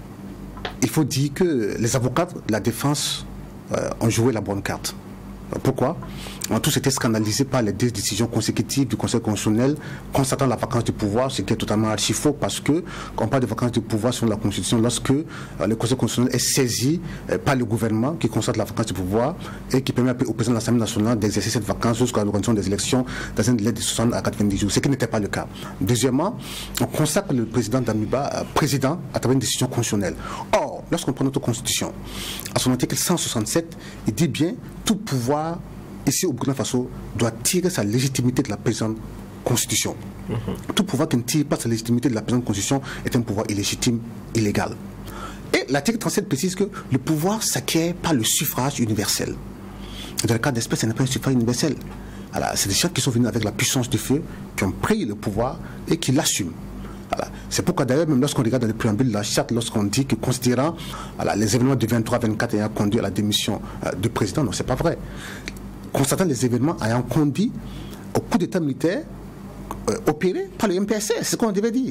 il faut dire que les avocats de la défense euh, ont joué la bonne carte. Pourquoi? En tout, c'était scandalisé par les deux décisions consécutives du Conseil constitutionnel constatant la vacance du pouvoir, ce qui est totalement archi faux, parce que quand on parle de vacance du pouvoir sur la Constitution, lorsque euh, le Conseil constitutionnel est saisi euh, par le gouvernement qui constate la vacance du pouvoir et qui permet au président de l'Assemblée nationale d'exercer cette vacance jusqu'à l'organisation des élections dans un délai de soixante à quatre-vingt-dix jours, ce qui n'était pas le cas. Deuxièmement, on constate que le président Damiba, euh, président à travers une décision constitutionnelle. Or, lorsqu'on prend notre Constitution, à son article cent soixante-sept, il dit bien tout pouvoir ici au Burkina Faso doit tirer sa légitimité de la présente Constitution. Mm-hmm. Tout pouvoir qui ne tire pas sa légitimité de la présente Constitution est un pouvoir illégitime, illégal. Et l'article trente-sept précise que le pouvoir s'acquiert par le suffrage universel. Et dans le cas d'espèce, ce n'est pas un suffrage universel. C'est des gens qui sont venus avec la puissance du feu, qui ont pris le pouvoir et qui l'assument. Voilà. C'est pourquoi d'ailleurs, même lorsqu'on regarde dans le préambule de la charte, lorsqu'on dit que considérant voilà, les événements du vingt-trois vingt-quatre ayant conduit à la démission euh, du président, non, c'est pas vrai. Constatant les événements ayant conduit au coup d'État militaire euh, opéré par le M P S R, c'est ce qu'on devait dire.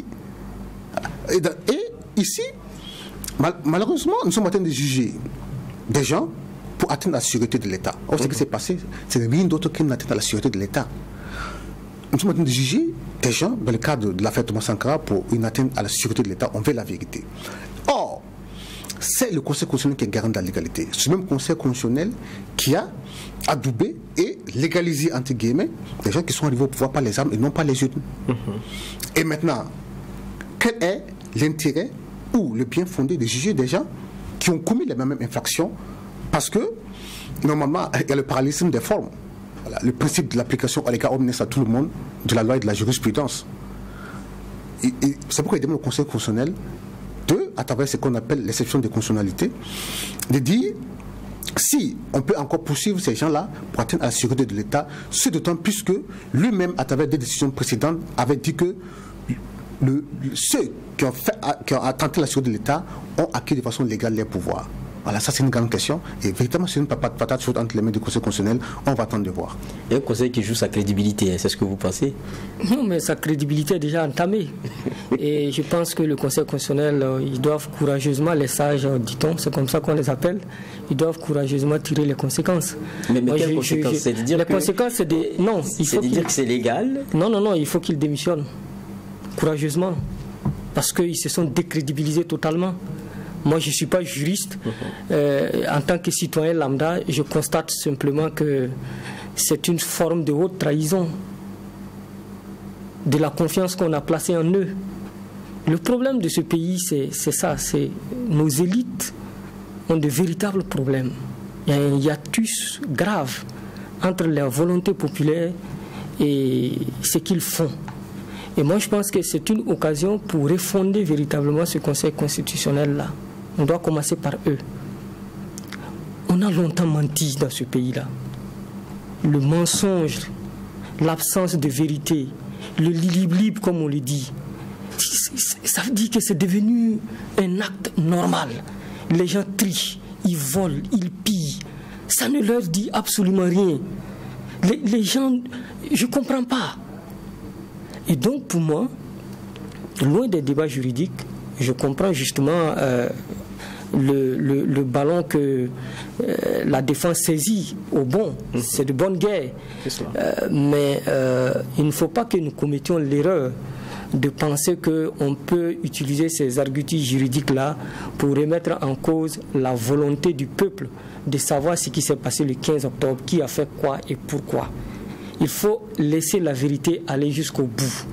Et, dans, et ici, mal, malheureusement, nous sommes en train de juger des gens pour atteindre la sécurité de l'État. Or, ce qui s'est passé, c'est rien d'autre qu'une atteinte à la sécurité de l'État. Nous sommes en train de juger des gens, dans le cadre de l'affaire Thomas Sankara, pour une atteinte à la sécurité de l'État. On veut la vérité. Or, c'est le Conseil constitutionnel qui est garant de la légalité. Ce même Conseil constitutionnel qui a adoubé et légalisé, entre guillemets, des gens qui sont arrivés au pouvoir par les armes et non pas les urnes. Mm-hmm. Et maintenant, quel est l'intérêt ou le bien fondé de juger des gens qui ont commis les mêmes infractions? Parce que, normalement, il y a le parallélisme des formes. Voilà, le principe de l'application à l'écart omnes à tout le monde de la loi et de la jurisprudence. Et, et c'est pourquoi il demande au Conseil constitutionnel de, à travers ce qu'on appelle l'exception de constitutionnalité, de dire si on peut encore poursuivre ces gens-là pour atteindre à la sécurité de l'État, ce d'autant plus que lui-même, à travers des décisions précédentes, avait dit que le, ceux qui ont, fait, qui ont attenté à la sécurité de l'État ont acquis de façon légale les pouvoirs. Voilà, ça c'est une grande question. Et véritablement, c'est une patate chaude entre les mains du Conseil constitutionnel. On va attendre de voir. Il y a un conseil qui joue sa crédibilité, c'est ce que vous pensez? Non, mais sa crédibilité est déjà entamée. Et je pense que le Conseil constitutionnel, ils doivent courageusement, les sages, dit-on, c'est comme ça qu'on les appelle, ils doivent courageusement tirer les conséquences. Mais, mais Moi, quelles je, conséquences? C'est de dire les que... conséquences, c'est des... Non, il faut de dire que c'est légal? Non, non, non, il faut qu'ils démissionnent. Courageusement. Parce qu'ils se sont décrédibilisés totalement. Moi, je ne suis pas juriste. Euh, en tant que citoyen lambda, je constate simplement que c'est une forme de haute trahison de la confiance qu'on a placée en eux. Le problème de ce pays, c'est ça. C'est nos élites ont de véritables problèmes. Il y a un hiatus grave entre la volonté populaire et ce qu'ils font. Et moi, je pense que c'est une occasion pour refonder véritablement ce Conseil constitutionnel-là. on doit commencer par eux. On a longtemps menti dans ce pays-là. Le mensonge, l'absence de vérité, le libre comme on le dit, ça veut dire que c'est devenu un acte normal. Les gens trient, ils volent, ils pillent. Ça ne leur dit absolument rien. Les, les gens, je ne comprends pas. Et donc pour moi, loin des débats juridiques, je comprends justement euh, le, le, le ballon que euh, la défense saisit au bon. Mmh. C'est de bonne guerre. Euh, mais euh, il ne faut pas que nous commettions l'erreur de penser qu'on peut utiliser ces arguties juridiques-là pour remettre en cause la volonté du peuple de savoir ce qui s'est passé le quinze octobre, qui a fait quoi et pourquoi. Il faut laisser la vérité aller jusqu'au bout.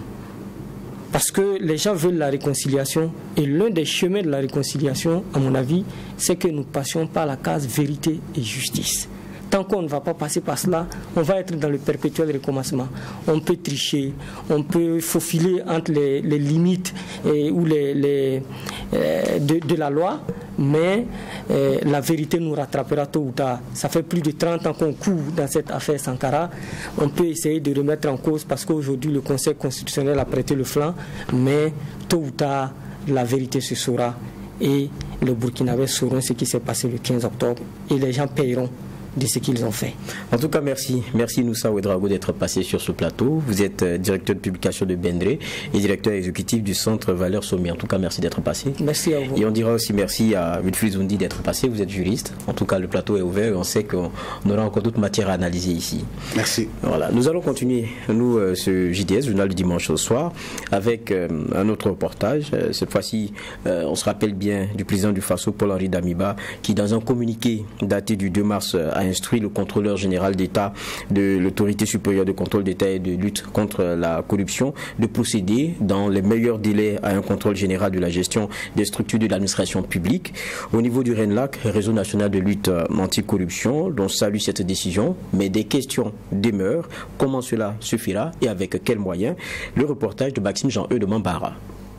Parce que les gens veulent la réconciliation, et l'un des chemins de la réconciliation, à mon avis, c'est que nous passions par la case vérité et justice. Tant qu'on ne va pas passer par cela, on va être dans le perpétuel recommencement. On peut tricher, on peut faufiler entre les, les limites et, ou les, les, euh, de, de la loi, mais euh, la vérité nous rattrapera tôt ou tard. Ça fait plus de trente ans qu'on court dans cette affaire Sankara. On peut essayer de remettre en cause parce qu'aujourd'hui le Conseil constitutionnel a prêté le flanc, mais tôt ou tard, la vérité se saura et les Burkinabés sauront ce qui s'est passé le quinze octobre et les gens paieront de ce qu'ils ont fait. En tout cas, merci. Merci Noussa Ouedraogo d'être passé sur ce plateau. Vous êtes directeur de publication de Bendré et directeur exécutif du Centre Valeurs Sommet. En tout cas, merci d'être passé. Merci à vous. Et on dira aussi merci à Wilfried Zoundi d'être passé. Vous êtes juriste. En tout cas, le plateau est ouvert et on sait qu'on aura encore toute matière à analyser ici. Merci. Voilà. Nous allons continuer, nous, euh, ce J D S, journal du dimanche au soir, avec euh, un autre reportage. Euh, cette fois-ci, euh, on se rappelle bien du président du Faso, Paul-Henri Damiba, qui, dans un communiqué daté du deux mars, a instruit le contrôleur général d'État de l'autorité supérieure de contrôle d'État et de lutte contre la corruption de procéder dans les meilleurs délais à un contrôle général de la gestion des structures de l'administration publique. Au niveau du RENLAC, Réseau national de lutte anti-corruption, l'on salue cette décision, mais des questions demeurent. Comment cela se fera et avec quels moyens? Le reportage de Maxime Jean-E de Mambara.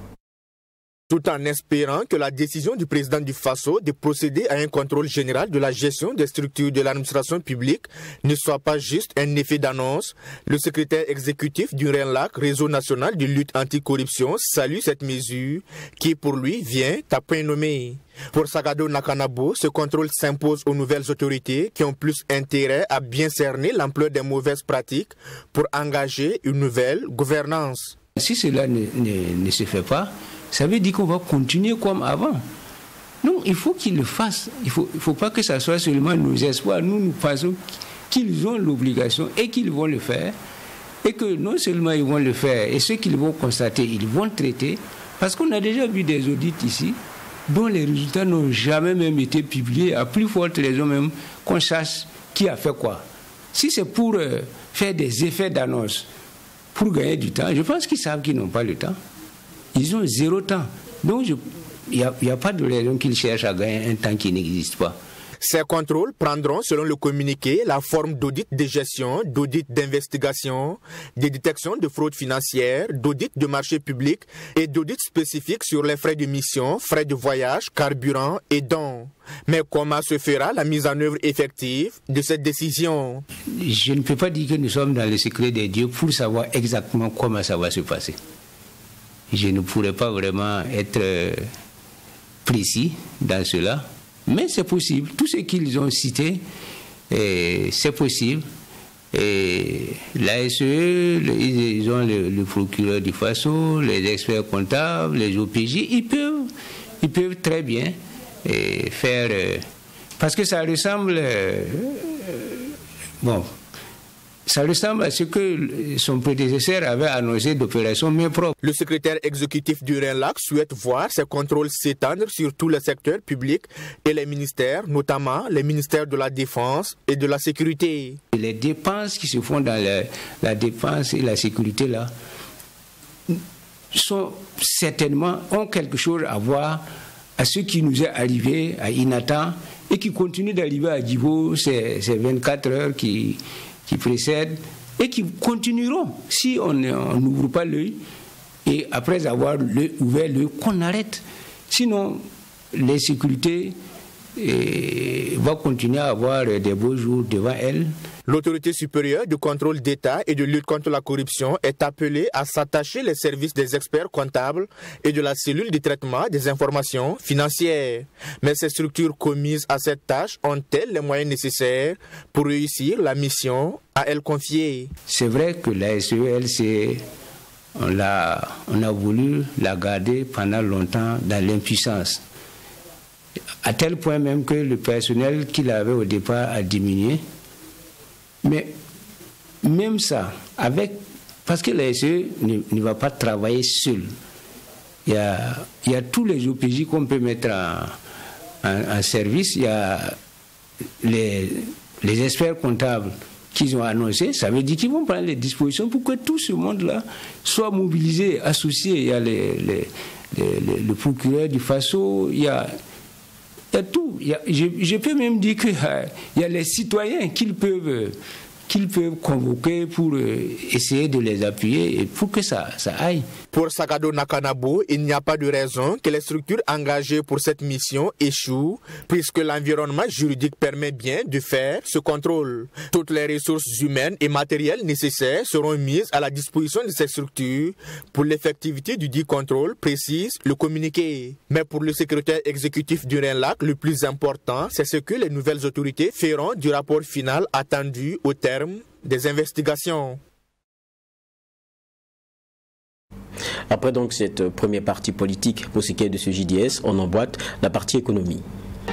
Tout en espérant que la décision du président du Faso de procéder à un contrôle général de la gestion des structures de l'administration publique ne soit pas juste un effet d'annonce, le secrétaire exécutif du RENLAC, Réseau national de lutte anticorruption, salue cette mesure qui pour lui vient à point nommé. Pour Sagado Nakanabo, ce contrôle s'impose aux nouvelles autorités qui ont plus intérêt à bien cerner l'ampleur des mauvaises pratiques pour engager une nouvelle gouvernance. Si cela ne, ne, ne se fait pas, ça veut dire qu'on va continuer comme avant. Non, il faut qu'ils le fassent. Il ne faut, il faut pas que ça soit seulement nos espoirs. Nous, nous pensons qu'ils ont l'obligation et qu'ils vont le faire. Et que non seulement ils vont le faire, et ce qu'ils vont constater, ils vont traiter. Parce qu'on a déjà vu des audits ici, dont les résultats n'ont jamais même été publiés, à plus forte raison même qu'on sache qui a fait quoi. Si c'est pour euh, faire des effets d'annonce, pour gagner du temps, je pense qu'ils savent qu'ils n'ont pas le temps. Ils ont zéro temps. Donc, il n'y a, a pas de raison qu'ils cherchent à gagner un temps qui n'existe pas. Ces contrôles prendront, selon le communiqué, la forme d'audit de gestion, d'audit d'investigation, de détection de fraude financière, d'audit de marché public et d'audit spécifiques sur les frais de mission, frais de voyage, carburant et dons. Mais comment se fera la mise en œuvre effective de cette décision? Je ne peux pas dire que nous sommes dans le secret des dieux pour savoir exactement comment ça va se passer. Je ne pourrais pas vraiment être précis dans cela, mais c'est possible. Tout ce qu'ils ont cité, c'est possible. Et l'A S E, ils ont le, le procureur du Faso, les experts comptables, les O P J, ils peuvent, ils peuvent très bien faire... Parce que ça ressemble... Bon... Ça ressemble à ce que son prédécesseur avait annoncé d'opération main propre. Le secrétaire exécutif du RENLAC souhaite voir ces contrôles s'étendre sur tous les secteurs publics et les ministères, notamment les ministères de la Défense et de la Sécurité. Les dépenses qui se font dans la, la défense et la sécurité là sont certainement ont quelque chose à voir à ce qui nous est arrivé à Inatan et qui continue d'arriver à Djibo ces, ces vingt-quatre heures qui qui précèdent et qui continueront si on n'ouvre pas l'œil et après avoir le, ouvert l'œil, qu'on arrête. Sinon, l'insécurité va continuer à avoir des beaux jours devant elle. L'autorité supérieure du contrôle d'État et de lutte contre la corruption est appelée à s'attacher les services des experts comptables et de la cellule de traitement des informations financières. Mais ces structures commises à cette tâche ont-elles les moyens nécessaires pour réussir la mission à elles confiée? C'est vrai que la S E L, c'est, on, a, on a voulu la garder pendant longtemps dans l'impuissance. À tel point même que le personnel qu'il avait au départ a diminué. Mais même ça, avec, parce que la S E E ne, ne va pas travailler seule. Il y a, il y a tous les O P J qu'on peut mettre en, en, en service. Il y a les, les experts comptables qu'ils ont annoncé. Ça veut dire qu'ils vont prendre les dispositions pour que tout ce monde-là soit mobilisé, associé. Il y a les, les, les, les, le procureur du Faso, il y a... Il y a tout. Il y a, je, je peux même dire qu'il euh, y a les citoyens qu'ils peuvent, euh, qu'ils peuvent convoquer pour euh, essayer de les appuyer et pour que ça, ça aille. Pour Sagado Nakanabo, il n'y a pas de raison que les structures engagées pour cette mission échouent, puisque l'environnement juridique permet bien de faire ce contrôle. Toutes les ressources humaines et matérielles nécessaires seront mises à la disposition de ces structures pour l'effectivité du dit contrôle, précise le communiqué. Mais pour le secrétaire exécutif du RENLAC, le plus important, c'est ce que les nouvelles autorités feront du rapport final attendu au terme des investigations. Après donc cette première partie politique, pour ce qui est de ce J D S, on emboîte la partie économie.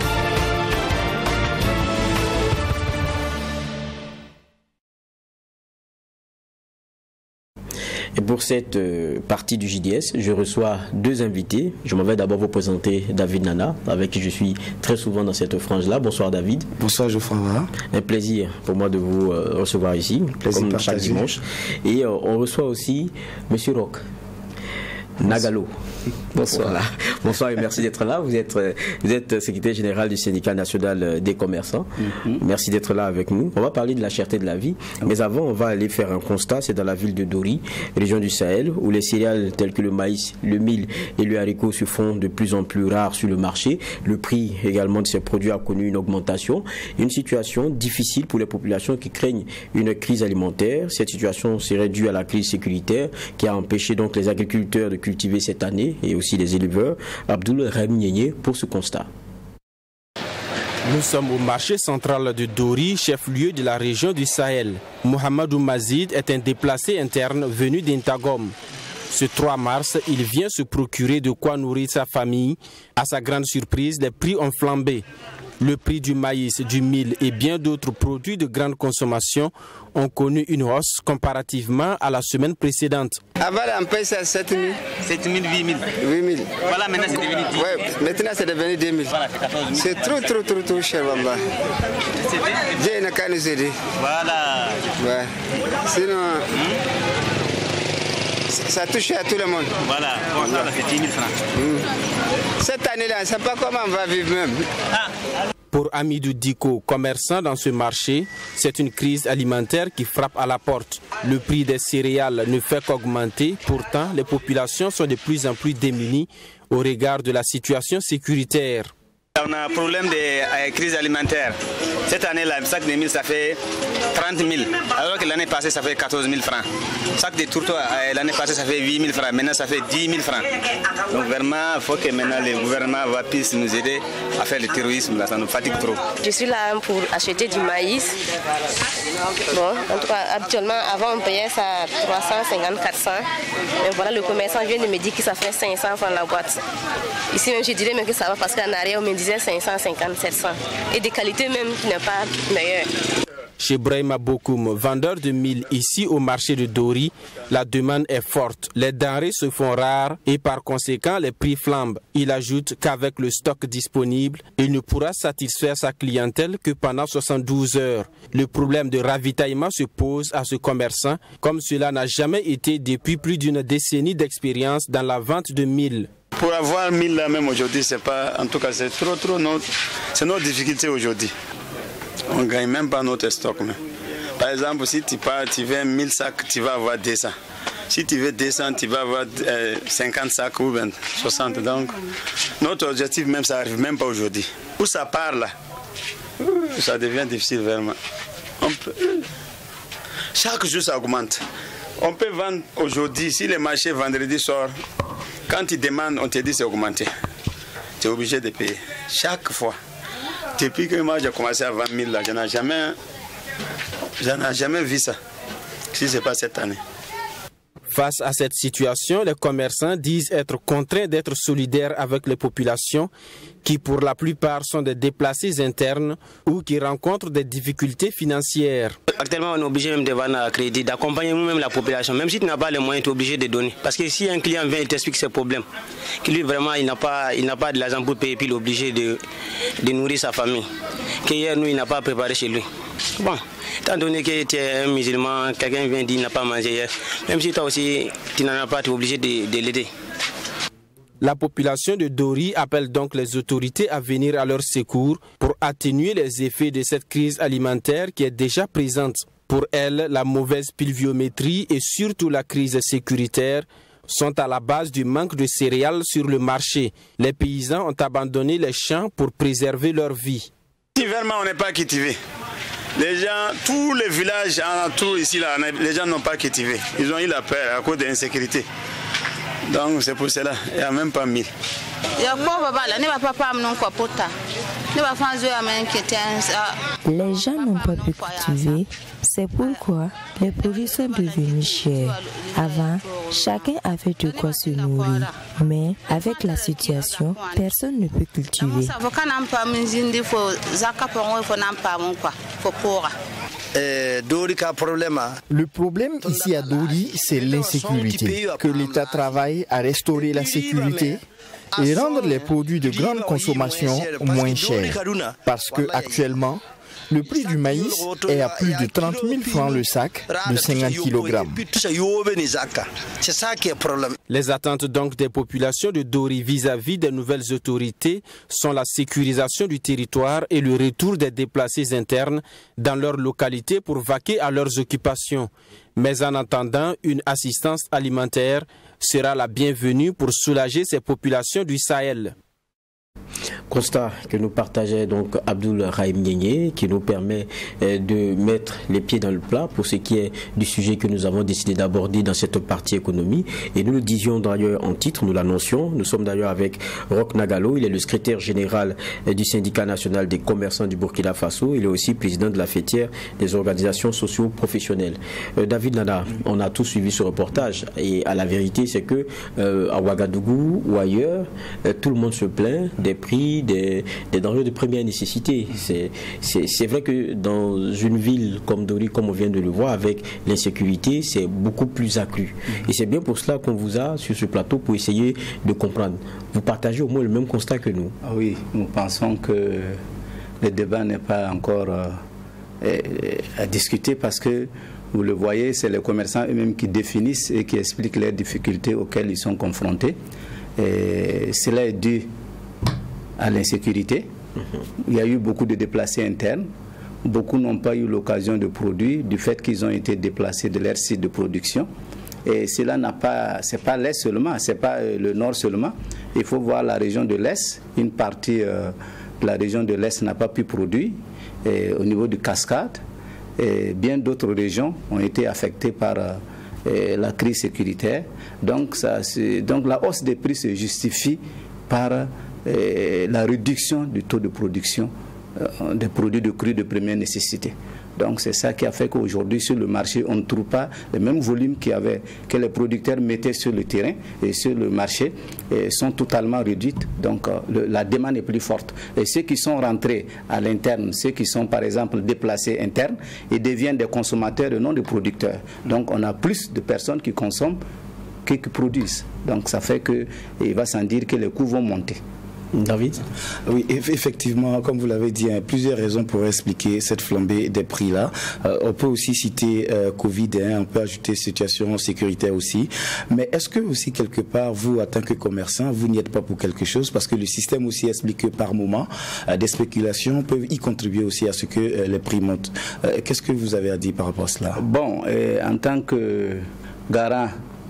Et pour cette euh, partie du J D S, je reçois deux invités. Je m'en vais d'abord vous présenter David Nana, avec qui je suis très souvent dans cette frange-là. Bonsoir David. Bonsoir Geoffroy. Un plaisir pour moi de vous euh, recevoir ici, plaisir comme chaque dimanche. Et euh, on reçoit aussi Monsieur Roch Nagalo. Bonsoir. Voilà. Bonsoir et merci d'être là. Vous êtes, vous êtes secrétaire général du syndicat national des commerçants. Mm-hmm. Merci d'être là avec nous. On va parler de la cherté de la vie. Okay. Mais avant, on va aller faire un constat. C'est dans la ville de Dori, région du Sahel, où les céréales telles que le maïs, le mil et le haricot se font de plus en plus rares sur le marché. Le prix également de ces produits a connu une augmentation. Une situation difficile pour les populations qui craignent une crise alimentaire. Cette situation serait due à la crise sécuritaire qui a empêché donc les agriculteurs de cultiver cette année et aussi les éleveurs. Abdoul Rem pour ce constat. Nous sommes au marché central de Dori, chef-lieu de la région du Sahel. Mohamedou Mazid est un déplacé interne venu d'Intagom. Ce trois mars, il vient se procurer de quoi nourrir sa famille. À sa grande surprise, les prix ont flambé. Le prix du maïs, du mil et bien d'autres produits de grande consommation ont connu une hausse comparativement à la semaine précédente. Avant, on paye ça sept mille. sept mille, huit mille. huit mille. Voilà, maintenant c'est devenu dix mille. Ouais, maintenant c'est devenu deux mille. Voilà, c'est quatorze mille. C'est trop, trop, trop, trop cher, Wallah. Dieu n'a qu'à nous aider. Voilà. Ouais. Sinon, hmm? ça touche à tout le monde. Voilà, bon, ça, ça fait dix mille francs. Hmm. Cette année-là, on ne sait pas comment on va vivre même. Ah. Pour Amidou Diko, commerçant dans ce marché, c'est une crise alimentaire qui frappe à la porte. Le prix des céréales ne fait qu'augmenter. Pourtant, les populations sont de plus en plus démunies au regard de la situation sécuritaire. On a un problème de euh, crise alimentaire. Cette année-là, sac de mille, ça fait trente mille. Alors que l'année passée, ça fait quatorze mille francs. Sac de tourteaux, euh, l'année passée, ça fait huit mille francs. Maintenant, ça fait dix mille francs. Donc vraiment, il faut que maintenant le gouvernement va puisse nous aider à faire le terrorisme. Là, ça nous fatigue trop. Je suis là pour acheter du maïs. Bon, en tout cas, habituellement, avant, on payait ça trois cent cinquante, quatre cents. Mais voilà, le commerçant vient de me dire que ça fait cinq cents francs la boîte. Ici, même, je dirais même que ça va parce qu'en arrière, on me disait cinq cent cinquante, sept cents. Et des qualités même qui n'est pas meilleures. Chez Brahima Bokoum, vendeur de mil ici au marché de Dori, la demande est forte. Les denrées se font rares et par conséquent les prix flambent. Il ajoute qu'avec le stock disponible, il ne pourra satisfaire sa clientèle que pendant soixante-douze heures. Le problème de ravitaillement se pose à ce commerçant, comme cela n'a jamais été depuis plus d'une décennie d'expérience dans la vente de mil. Pour avoir mille là même aujourd'hui, c'est pas, en tout cas c'est trop trop, c'est notre difficulté aujourd'hui. On ne gagne même pas notre stock. Mais. Par exemple, si tu pars, tu vends mille sacs, tu vas avoir deux cents. Si tu veux descendre, tu vas avoir euh, cinquante sacs ou soixante. Donc, notre objectif, même, ça n'arrive même pas aujourd'hui. Où ça part là, ça devient difficile vraiment. On peut... Chaque jour, ça augmente. On peut vendre aujourd'hui, si le marché vendredi sort, quand tu demandes, on te dit c'est augmenté. Tu es obligé de payer. Chaque fois. Depuis que moi j'ai commencé à vingt mille, là, je n'ai jamais, je n'ai jamais vu ça. Si ce n'est pas cette année. Face à cette situation, les commerçants disent être contraints d'être solidaires avec les populations qui, pour la plupart, sont des déplacés internes ou qui rencontrent des difficultés financières. Actuellement, on est obligé même de vendre à crédit, d'accompagner nous-mêmes la population. Même si tu n'as pas les moyens, tu es obligé de donner. Parce que si un client vient et t'explique ses problèmes, que lui, vraiment, il n'a pas, il n'a pas de l'argent pour payer, puis il est obligé de, de nourrir sa famille. Qu'hier, nous, il n'a pas préparé chez lui. Bon, étant donné que tu es un musulman, quelqu'un vient dire qu'il n'a pas mangé hier, même si toi aussi, tu n'en as pas, tu es obligé de, de l'aider. La population de Dori appelle donc les autorités à venir à leur secours pour atténuer les effets de cette crise alimentaire qui est déjà présente. Pour elle, la mauvaise pluviométrie et surtout la crise sécuritaire sont à la base du manque de céréales sur le marché. Les paysans ont abandonné les champs pour préserver leur vie. Hivernellement, on n'est pas cultivé. Les gens, tous les villages en tout ici, là, les gens n'ont pas cultivé. Ils ont eu la peur à cause de l'insécurité. Donc c'est pour cela, il n'y a même pas mille. Les gens n'ont pas pu cultiver, c'est pourquoi les produits sont devenus chers. Avant, chacun avait de quoi se nourrir, mais avec la situation, personne ne peut cultiver. Le problème ici à Dori, c'est l'insécurité. Que l'État travaille à restaurer la sécurité et rendre les produits de grande consommation moins chers. Parce que actuellement, le prix du maïs est à plus de trente mille francs le sac de cinquante kilogrammes. C'est ça qui est le problème. Les attentes donc des populations de Dori vis-à-vis des nouvelles autorités sont la sécurisation du territoire et le retour des déplacés internes dans leur localité pour vaquer à leurs occupations. Mais en attendant, une assistance alimentaire sera la bienvenue pour soulager ces populations du Sahel. Constat que nous partageait donc Abdoul Rahim Nyenye, qui nous permet euh, de mettre les pieds dans le plat pour ce qui est du sujet que nous avons décidé d'aborder dans cette partie économie. Et nous le disions d'ailleurs en titre, nous l'annoncions. Nous sommes d'ailleurs avec Roch Nagalo, il est le secrétaire général euh, du syndicat national des commerçants du Burkina Faso. Il est aussi président de la fêtière des organisations socio-professionnelles. Euh, David Nana, on a tous suivi ce reportage et à la vérité c'est que euh, à Ouagadougou ou ailleurs, euh, tout le monde se plaint des prix, des, des denrées de première nécessité. C'est vrai que dans une ville comme Dori, comme on vient de le voir, avec l'insécurité, c'est beaucoup plus accru. Et c'est bien pour cela qu'on vous a sur ce plateau pour essayer de comprendre. Vous partagez au moins le même constat que nous. Ah oui, nous pensons que le débat n'est pas encore euh, à discuter parce que vous le voyez, c'est les commerçants eux-mêmes qui définissent et qui expliquent les difficultés auxquelles ils sont confrontés. Et cela est dû à l'insécurité. Il y a eu beaucoup de déplacés internes. Beaucoup n'ont pas eu l'occasion de produire du fait qu'ils ont été déplacés de leur site de production. Et cela n'a pas, c'est pas l'Est seulement, c'est pas le Nord seulement. Il faut voir la région de l'Est. Une partie euh, de la région de l'Est n'a pas pu produire. Et au niveau du Cascade, et bien d'autres régions ont été affectées par euh, la crise sécuritaire. Donc, ça, donc la hausse des prix se justifie par euh, la réduction du taux de production euh, des produits de cru de première nécessité. Donc c'est ça qui a fait qu'aujourd'hui sur le marché on ne trouve pas le même volume qu'il y avait, que les producteurs mettaient sur le terrain et sur le marché et sont totalement réduites. Donc euh, le, la demande est plus forte. Et ceux qui sont rentrés à l'interne, ceux qui sont par exemple déplacés internes, ils deviennent des consommateurs et non des producteurs. Donc on a plus de personnes qui consomment que qui produisent. Donc ça fait qu'il va sans dire que les coûts vont monter. David? Oui, effectivement, comme vous l'avez dit, il y a plusieurs raisons pour expliquer cette flambée des prix-là. Euh, on peut aussi citer euh, Covid, hein, on peut ajouter situation sécuritaire aussi. Mais est-ce que aussi, quelque part, vous, en tant que commerçant, vous n'y êtes pas pour quelque chose? Parce que le système aussi explique que par moment, euh, des spéculations peuvent y contribuer aussi à ce que euh, les prix montent. Euh, Qu'est-ce que vous avez à dire par rapport à cela? Bon, euh, en tant que garant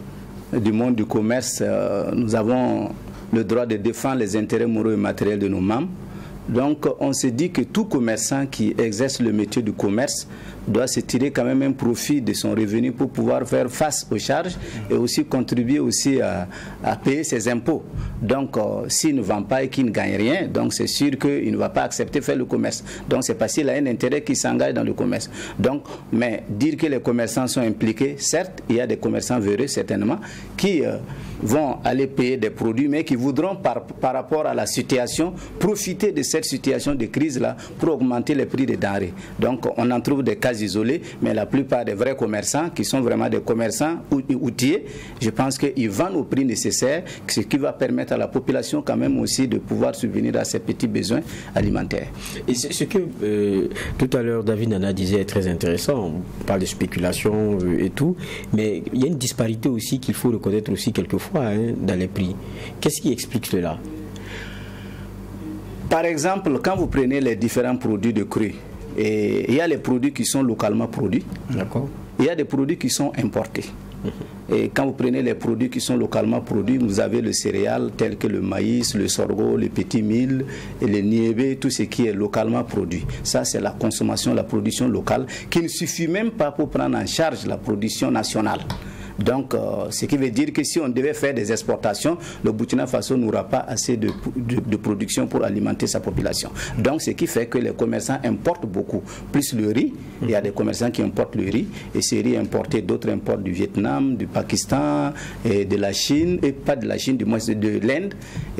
du monde du commerce, euh, nous avons le droit de défendre les intérêts moraux et matériels de nos membres. Donc on se dit que tout commerçant qui exerce le métier du commerce doit se tirer quand même un profit de son revenu pour pouvoir faire face aux charges et aussi contribuer aussi à, à payer ses impôts. Donc euh, s'il ne vend pas et qu'il ne gagne rien, donc c'est sûr qu'il ne va pas accepter de faire le commerce. Donc c'est parce qu'il a un intérêt qui s'engage dans le commerce. Donc, mais dire que les commerçants sont impliqués, certes, il y a des commerçants véreux certainement qui euh, vont aller payer des produits, mais qui voudront par, par rapport à la situation profiter de cette situation de crise-là pour augmenter les prix des denrées. Donc on en trouve des cas isolés, mais la plupart des vrais commerçants, qui sont vraiment des commerçants outillés, je pense qu'ils vendent au prix nécessaire, ce qui va permettre à la population quand même aussi de pouvoir subvenir à ses petits besoins alimentaires. Et ce que euh, tout à l'heure David Nana disait est très intéressant, on parle de spéculation euh, et tout, mais il y a une disparité aussi qu'il faut reconnaître aussi quelquefois hein, dans les prix. Qu'est-ce qui explique cela? Par exemple, quand vous prenez les différents produits de cru, et il y a les produits qui sont localement produits, il y a des produits qui sont importés. Mm-hmm. Et quand vous prenez les produits qui sont localement produits, vous avez le céréal tel que le maïs, le sorgho, les petits milles, et les niébé, tout ce qui est localement produit. Ça, c'est la consommation, la production locale, qui ne suffit même pas pour prendre en charge la production nationale. Donc, euh, ce qui veut dire que si on devait faire des exportations, le Burkina Faso n'aura pas assez de, de, de production pour alimenter sa population. Donc, ce qui fait que les commerçants importent beaucoup. Plus le riz, il y a des commerçants qui importent le riz, et ces riz importés, d'autres importent du Vietnam, du Pakistan, et de la Chine, et pas de la Chine, du moins de l'Inde,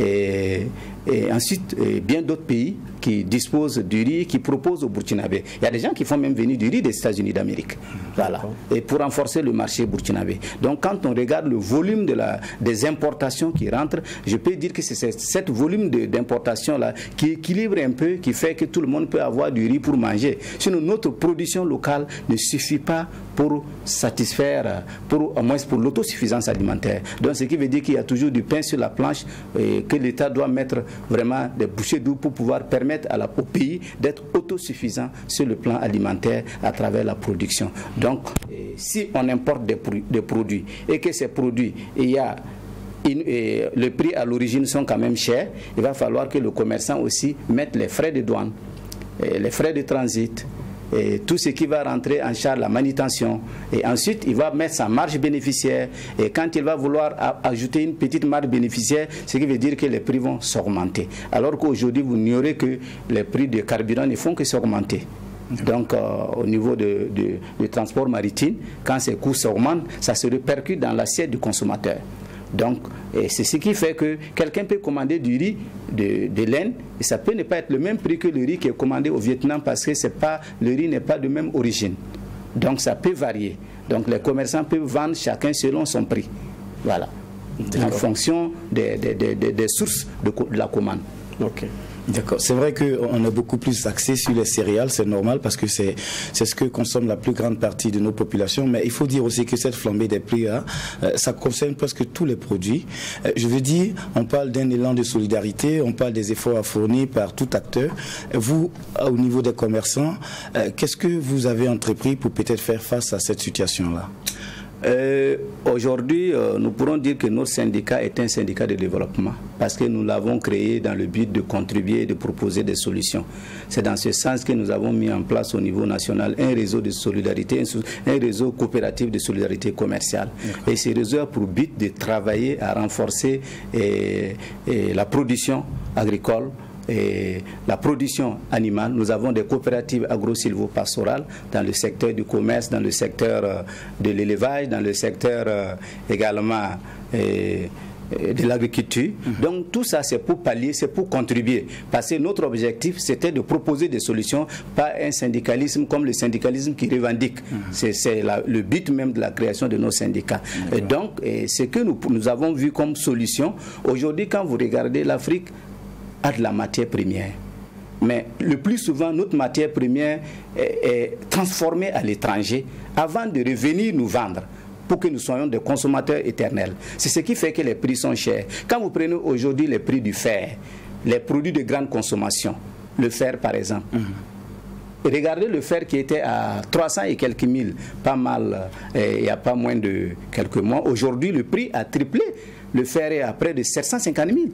et, et ensuite et bien d'autres pays qui disposent du riz, qui proposent au Burkinabé. Il y a des gens qui font même venir du riz des États-Unis d'Amérique. Voilà. Et pour renforcer le marché burkinabé. Donc quand on regarde le volume de la, des importations qui rentrent, je peux dire que c'est ce volume d'importation-là qui équilibre un peu, qui fait que tout le monde peut avoir du riz pour manger. Sinon, notre production locale ne suffit pas pour satisfaire, pour, au moins pour l'autosuffisance alimentaire. Donc ce qui veut dire qu'il y a toujours du pain sur la planche et que l'État doit mettre vraiment des bouchées doubles pour pouvoir permettre à la, au pays d'être autosuffisant sur le plan alimentaire à travers la production. Donc et, si on importe des, des produits et que ces produits, il y a une, et, le prix à l'origine sont quand même chers, il va falloir que le commerçant aussi mette les frais de douane, et les frais de transit, et tout ce qui va rentrer en charge, la manutention, et ensuite il va mettre sa marge bénéficiaire, et quand il va vouloir ajouter une petite marge bénéficiaire, ce qui veut dire que les prix vont s'augmenter, alors qu'aujourd'hui vous n'ignorez que les prix de carburant ne font que s'augmenter. Donc euh, au niveau de, de, de transport maritime, quand ces coûts s'augmentent, ça se répercute dans l'assiette du consommateur. Donc, c'est ce qui fait que quelqu'un peut commander du riz de, de l'Inde et ça peut ne pas être le même prix que le riz qui est commandé au Vietnam parce que c'est pas, le riz n'est pas de même origine. Donc, ça peut varier. Donc, les commerçants peuvent vendre chacun selon son prix. Voilà. En fonction des, des, des, des sources de, de la commande. Ok. D'accord. C'est vrai qu'on a beaucoup plus axé sur les céréales, c'est normal parce que c'est ce que consomme la plus grande partie de nos populations. Mais il faut dire aussi que cette flambée des prix, là, euh, ça concerne presque tous les produits. Euh, je veux dire, on parle d'un élan de solidarité, on parle des efforts à fournir par tout acteur. Vous, au niveau des commerçants, euh, qu'est-ce que vous avez entrepris pour peut-être faire face à cette situation-là ? Euh, Aujourd'hui, euh, nous pourrons dire que notre syndicat est un syndicat de développement parce que nous l'avons créé dans le but de contribuer et de proposer des solutions. C'est dans ce sens que nous avons mis en place au niveau national un réseau de solidarité, un, un réseau coopératif de solidarité commerciale. Et ce réseau a pour but de travailler à renforcer et, et la production agricole, et la production animale. Nous avons des coopératives agro-silvopastorales dans le secteur du commerce, dans le secteur de l'élevage, dans le secteur également et, et de l'agriculture. Mmh. Donc tout ça c'est pour pallier, c'est pour contribuer. Parce que notre objectif c'était de proposer des solutions, pas un syndicalisme comme le syndicalisme qui revendique. Mmh. C'est le but même de la création de nos syndicats. Mmh. Et donc et ce que nous, nous avons vu comme solution, aujourd'hui quand vous regardez l'Afrique, a de la matière première. Mais le plus souvent, notre matière première est, est transformée à l'étranger avant de revenir nous vendre pour que nous soyons des consommateurs éternels. C'est ce qui fait que les prix sont chers. Quand vous prenez aujourd'hui les prix du fer, les produits de grande consommation, le fer par exemple, mmh. Regardez le fer qui était à trois cents et quelques mille, pas mal, euh, il n'y a pas moins de quelques mois. Aujourd'hui, le prix a triplé. Le fer est à près de sept cent cinquante mille.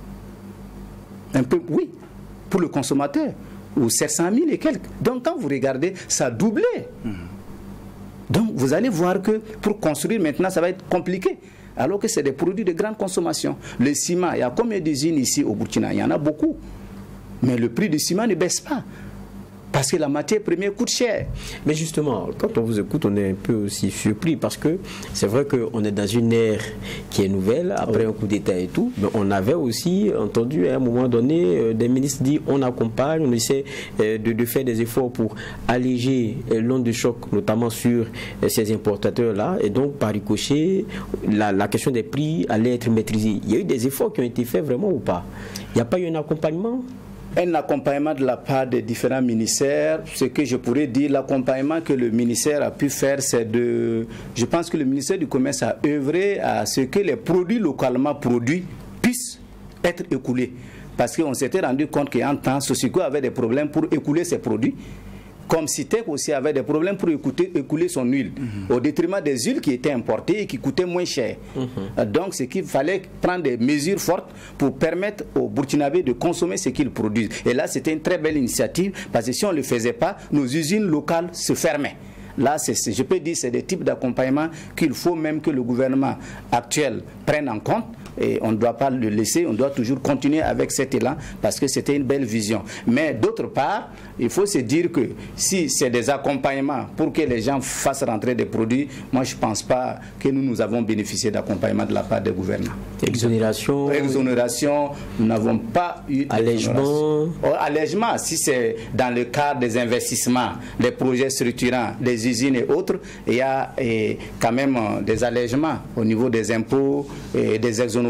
Un peu, oui, pour le consommateur, ou sept cent mille et quelques. Donc, quand vous regardez, ça a doublé. Mmh. Donc, vous allez voir que pour construire maintenant, ça va être compliqué. Alors que c'est des produits de grande consommation. Le ciment, il y a combien d'usines ici au Burkina? Il y en a beaucoup. Mais le prix du ciment ne baisse pas. Parce que la matière première coûte cher. Mais justement, quand on vous écoute, on est un peu aussi surpris parce que c'est vrai qu'on est dans une ère qui est nouvelle, après oui. un coup d'État et tout, mais on avait aussi entendu à un moment donné euh, des ministres dire on accompagne, on essaie euh, de, de faire des efforts pour alléger euh, l'onde de choc, notamment sur euh, ces importateurs-là, et donc par ricochet, la, la question des prix allait être maîtrisée. Il y a eu des efforts qui ont été faits vraiment ou pas? Il n'y a pas eu un accompagnement? Un accompagnement de la part des différents ministères. Ce que je pourrais dire, l'accompagnement que le ministère a pu faire, c'est de... Je pense que le ministère du Commerce a œuvré à ce que les produits localement produits puissent être écoulés. Parce qu'on s'était rendu compte qu'en temps, Sosico avait des problèmes pour écouler ses produits. Comme Citec aussi avait des problèmes pour écouter, écouler son huile, mm-hmm. au détriment des huiles qui étaient importées et qui coûtaient moins cher. Mm-hmm. Donc, c'est qu'il fallait prendre des mesures fortes pour permettre aux Burkinabés de consommer ce qu'ils produisent. Et là, c'était une très belle initiative, parce que si on ne le faisait pas, nos usines locales se fermaient. Là, c'est, je peux dire, c'est des types d'accompagnement qu'il faut même que le gouvernement actuel prenne en compte. Et on ne doit pas le laisser, on doit toujours continuer avec cet élan parce que c'était une belle vision. Mais d'autre part, il faut se dire que si c'est des accompagnements pour que les gens fassent rentrer des produits, moi je ne pense pas que nous, nous avons bénéficié d'accompagnement de la part des gouvernements. Exonération. Exonération, nous n'avons pas eu allègement. Oh, allègement, si c'est dans le cadre des investissements, des projets structurants, des usines et autres, il y a et, quand même des allègements au niveau des impôts et des exonérations.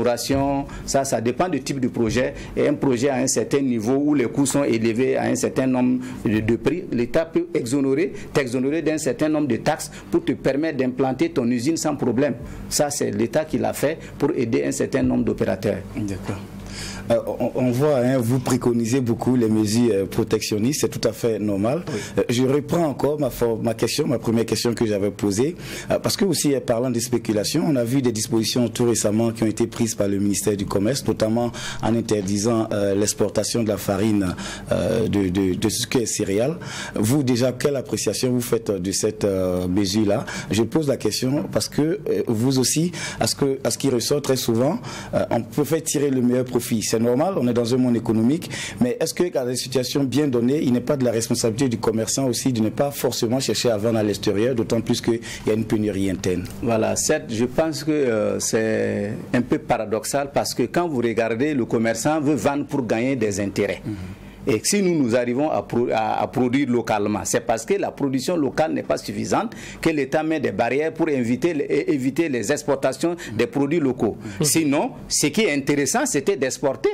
Ça, ça dépend du type de projet. Et un projet à un certain niveau où les coûts sont élevés à un certain nombre de, de prix, l'État peut exonérer, t'exonérer d'un certain nombre de taxes pour te permettre d'implanter ton usine sans problème. Ça, c'est l'État qui l'a fait pour aider un certain nombre d'opérateurs. D'accord. Euh, on, on voit, hein, vous préconisez beaucoup les mesures euh, protectionnistes, c'est tout à fait normal. Oui. Euh, je reprends encore ma, ma question, ma première question que j'avais posée, euh, parce que aussi, parlant de spéculation, on a vu des dispositions tout récemment qui ont été prises par le ministère du Commerce, notamment en interdisant euh, l'exportation de la farine euh, de, de, de ce qui est céréales. Vous, déjà, quelle appréciation vous faites de cette euh, mesure-là? Je pose la question parce que euh, vous aussi, à ce, que, à ce qui ressort très souvent, euh, on peut faire tirer le meilleur profit. C'est normal, on est dans un monde économique, mais est-ce que dans des situations bien données, il n'est pas de la responsabilité du commerçant aussi de ne pas forcément chercher à vendre à l'extérieur, d'autant plus qu'il y a une pénurie interne? Voilà, certes, je pense que euh, c'est un peu paradoxal parce que quand vous regardez, le commerçant veut vendre pour gagner des intérêts. Mm-hmm. Et si nous, nous arrivons à, pro à, à produire localement, c'est parce que la production locale n'est pas suffisante que l'État met des barrières pour inviter, les, éviter les exportations des produits locaux. Mmh. Sinon, ce qui est intéressant, c'était d'exporter.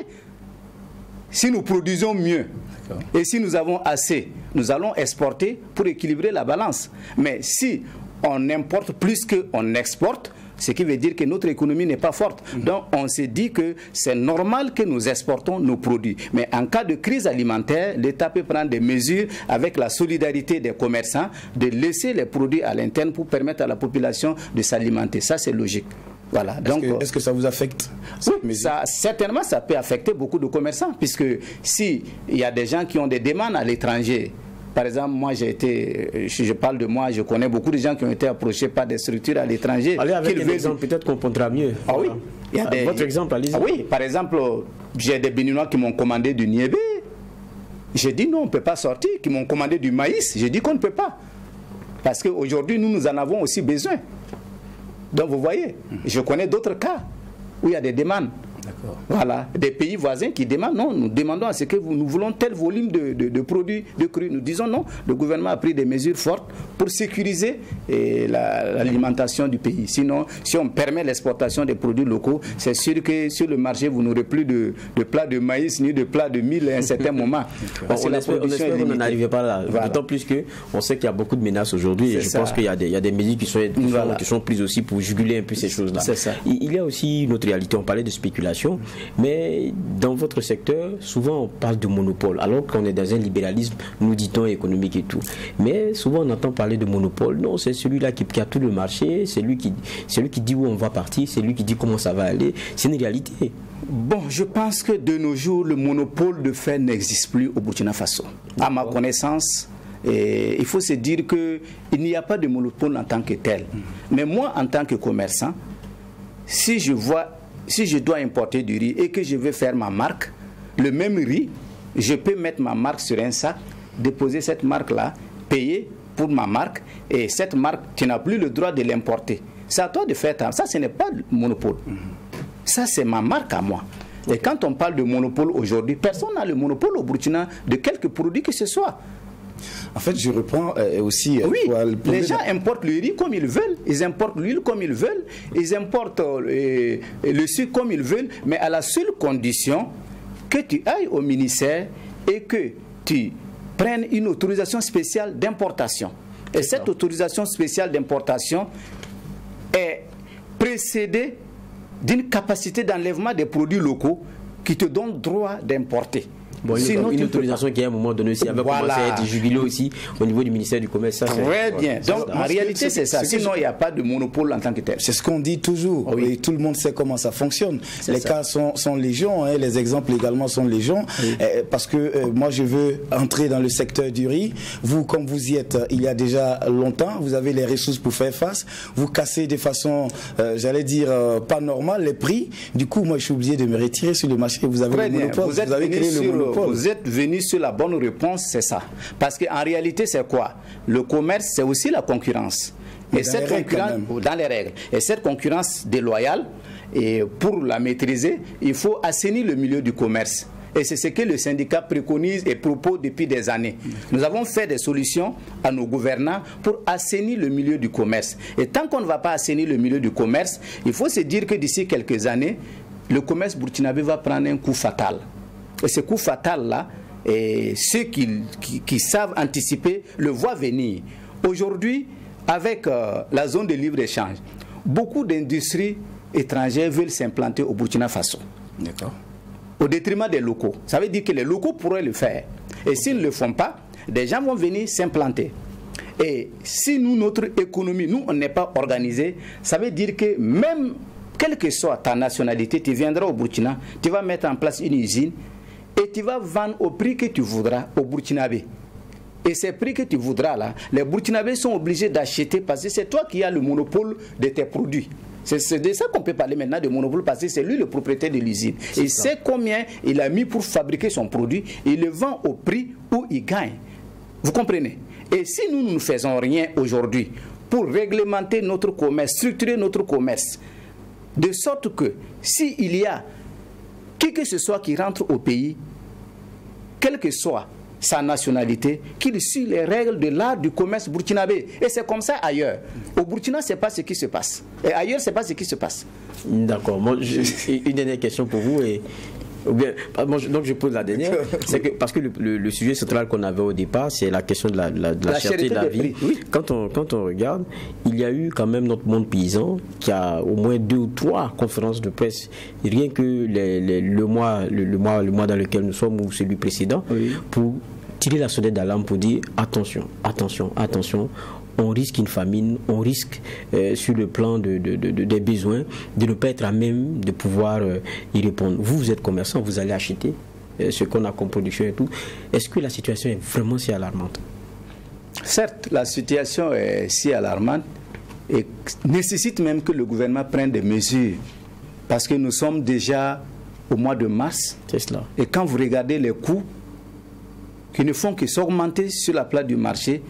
Si nous produisons mieux et si nous avons assez, nous allons exporter pour équilibrer la balance. Mais si on importe plus qu'on exporte, ce qui veut dire que notre économie n'est pas forte. Mmh. Donc on s'est dit que c'est normal que nous exportons nos produits. Mais en cas de crise alimentaire, l'État peut prendre des mesures avec la solidarité des commerçants, de laisser les produits à l'interne pour permettre à la population de s'alimenter. Ça, c'est logique. Voilà. Est-ce Donc, que, est-ce que ça vous affecte? Oui, ça, certainement, ça peut affecter beaucoup de commerçants, puisque s'il y a des gens qui ont des demandes à l'étranger, par exemple, moi j'ai été, je parle de moi, je connais beaucoup de gens qui ont été approchés par des structures à l'étranger. Allez avec un exemple, peut-être qu'on comprendra mieux. Ah oui. Il y a des... Votre exemple, allez-y. Ah oui, par exemple, j'ai des Béninois qui m'ont commandé du niébé. J'ai dit non, on ne peut pas sortir. Qui m'ont commandé du maïs. J'ai dit qu'on ne peut pas. Parce qu'aujourd'hui, nous, nous en avons aussi besoin. Donc vous voyez, je connais d'autres cas où il y a des demandes. Voilà, des pays voisins qui demandent, non, nous demandons à ce que nous voulons tel volume de, de, de produits de cru. Nous disons non, le gouvernement a pris des mesures fortes pour sécuriser l'alimentation la, du pays. Sinon, si on permet l'exportation des produits locaux, c'est sûr que sur le marché, vous n'aurez plus de, de plats de maïs ni de plats de mil à un certain moment. Parce que la production est limitée. On n'arrivait pas là. Voilà. D'autant plus qu'on sait qu'il y a beaucoup de menaces aujourd'hui. Et je ça. pense qu'il y, y a des mesures qui sont, qui, voilà. sont, qui sont prises aussi pour juguler un peu ces choses-là. Il, il y a aussi une autre réalité. On parlait de spéculation. libéralisation, mais dans votre secteur, souvent on parle de monopole, alors qu'on est dans un libéralisme, nous dit-on, économique et tout. Mais souvent on entend parler de monopole. Non, c'est celui-là qui, qui a tout le marché, c'est lui qui, c'est lui qui dit où on va partir, c'est lui qui dit comment ça va aller. C'est une réalité. Bon, je pense que de nos jours, le monopole de fait n'existe plus au Burkina Faso. À ma connaissance, et il faut se dire qu'il n'y a pas de monopole en tant que tel. Mais moi, en tant que commerçant, si je vois, si je dois importer du riz et que je veux faire ma marque, le même riz, je peux mettre ma marque sur un sac, déposer cette marque-là, payer pour ma marque, et cette marque, tu n'as plus le droit de l'importer. C'est à toi de faire ça. Ça, ce n'est pas le monopole. Ça, c'est ma marque à moi. Et quand on parle de monopole aujourd'hui, personne n'a le monopole au Burkina de quelque produit que ce soit. En fait, je reprends euh, aussi... Euh, oui, le les gens importent le riz comme ils veulent, ils importent l'huile comme ils veulent, ils importent euh, le sucre comme ils veulent, mais à la seule condition que tu ailles au ministère et que tu prennes une autorisation spéciale d'importation. Et cette autorisation spéciale d'importation est précédée d'une capacité d'enlèvement des produits locaux qui te donne droit d'importer. Bon, sinon, une autorisation qui à un moment donné aussi avait voilà. commencé à être jubilée aussi au niveau du ministère du Commerce. Ça, très bien. Donc en réalité c'est ça. Sinon il n'y a pas de monopole en tant que tel. C'est ce qu'on dit toujours. Oui. Et tout le monde sait comment ça fonctionne. Les ça. cas sont, sont légion, hein, les exemples également sont légion. Oui. Euh, parce que euh, moi je veux entrer dans le secteur du riz. Vous, comme vous y êtes il y a déjà longtemps, vous avez les ressources pour faire face. Vous cassez de façon, euh, j'allais dire, euh, pas normale les prix. Du coup, moi je suis obligé de me retirer sur le marché. Vous avez très le monopole. Vous, vous avez créé le monopole. Vous êtes venu sur la bonne réponse, c'est ça. Parce qu'en réalité, c'est quoi? Le commerce, c'est aussi la concurrence. Et cette concurrence, dans les règles. Et cette concurrence déloyale, et pour la maîtriser, il faut assainir le milieu du commerce. Et c'est ce que le syndicat préconise et propose depuis des années. Nous avons fait des solutions à nos gouvernants pour assainir le milieu du commerce. Et tant qu'on ne va pas assainir le milieu du commerce, il faut se dire que d'ici quelques années, le commerce burkinabé va prendre un coup fatal. Et ce coup fatal-là, ceux qui, qui, qui savent anticiper le voient venir. Aujourd'hui, avec euh, la zone de libre-échange, beaucoup d'industries étrangères veulent s'implanter au Burkina Faso. D'accord. Au détriment des locaux. Ça veut dire que les locaux pourraient le faire. Et s'ils ne le font pas, des gens vont venir s'implanter. Et si nous, notre économie, nous, on n'est pas organisé, ça veut dire que même, quelle que soit ta nationalité, tu viendras au Burkina, tu vas mettre en place une usine, et tu vas vendre au prix que tu voudras au Burkinabé. Et ces prix que tu voudras là, les Burkinabés sont obligés d'acheter parce que c'est toi qui as le monopole de tes produits. C'est de ça qu'on peut parler maintenant de monopole parce que c'est lui le propriétaire de l'usine. Il sait combien il a mis pour fabriquer son produit, il le vend au prix où il gagne. Vous comprenez? Et si nous ne faisons rien aujourd'hui pour réglementer notre commerce, structurer notre commerce, de sorte que s'il y a qui que ce soit qui rentre au pays, quelle que soit sa nationalité, qu'il suit les règles de l'art du commerce burkinabé. Et c'est comme ça ailleurs. Au Burkina, ce n'est pas ce qui se passe. Et ailleurs, ce n'est pas ce qui se passe. D'accord. Bon, une dernière question pour vous. Et, bien, donc je pose la dernière. C'est que, parce que le, le, le sujet central qu'on avait au départ, c'est la question de la, la, de la, la cherté de la vie. Oui. Quand, on, quand on regarde, il y a eu quand même notre monde paysan qui a au moins deux ou trois conférences de presse, rien que les, les, le, mois, le, le, mois, le mois dans lequel nous sommes ou celui précédent, oui. pour tirer la sonnette d'alarme pour dire attention, attention, attention. On risque une famine, on risque euh, sur le plan de, de, de, de, des besoins de ne pas être à même de pouvoir euh, y répondre. Vous, vous êtes commerçant, vous allez acheter euh, ce qu'on a comme production et tout. Est-ce que la situation est vraiment si alarmante? Certes, la situation est si alarmante et nécessite même que le gouvernement prenne des mesures. Parce que nous sommes déjà au mois de mars. C'est cela. Et quand vous regardez les coûts qui ne font que s'augmenter sur la place du marché,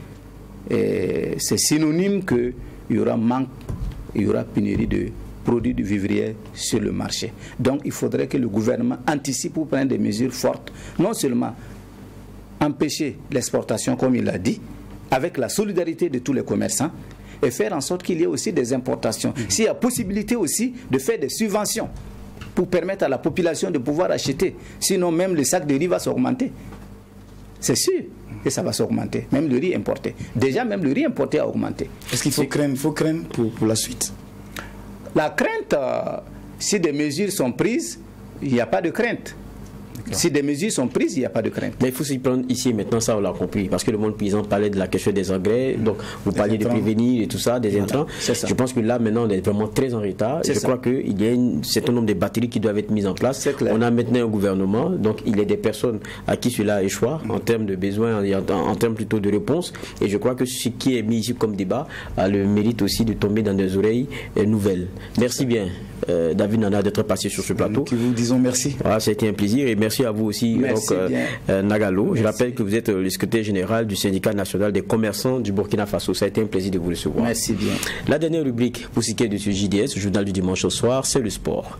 c'est synonyme qu'il y aura manque, il y aura pénurie de produits de vivrières sur le marché. Donc il faudrait que le gouvernement anticipe pour prendre des mesures fortes. Non seulement empêcher l'exportation comme il l'a dit, avec la solidarité de tous les commerçants, et faire en sorte qu'il y ait aussi des importations. Mmh. S'il y a possibilité aussi de faire des subventions pour permettre à la population de pouvoir acheter. Sinon même le sac de riz va s'augmenter. C'est sûr que ça va s'augmenter, même le riz importé. Déjà, même le riz importé a augmenté. Est-ce qu'il faut craindre, faut craindre pour, pour la suite? La crainte, euh, si des mesures sont prises, il n'y a pas de crainte. Si des mesures sont prises, il n'y a pas de crainte. Mais il faut s'y prendre ici maintenant, ça on l'a compris, parce que le monde paysan parlait de la question des engrais, donc vous parliez de prévenir et tout ça, des intrants. Ça. Je pense que là maintenant on est vraiment très en retard. Je ça. crois qu'il y a un certain nombre de batteries qui doivent être mises en place. On a maintenant un gouvernement, donc il y a des personnes à qui cela échoue en termes de besoins, en, en termes plutôt de réponse. Et je crois que ce qui est mis ici comme débat a le mérite aussi de tomber dans des oreilles euh, nouvelles. Merci bien. Euh, David Nana d'être passé sur ce plateau. Nous vous disons merci. Voilà, c'était un plaisir et merci à vous aussi, donc, euh, euh, Nagalo. Merci. Je rappelle que vous êtes le secrétaire général du syndicat national des commerçants du Burkina Faso. Ça a été un plaisir de vous recevoir. Merci bien. La dernière rubrique pour ce qui est de ce J D S, journal du dimanche au soir, c'est le sport.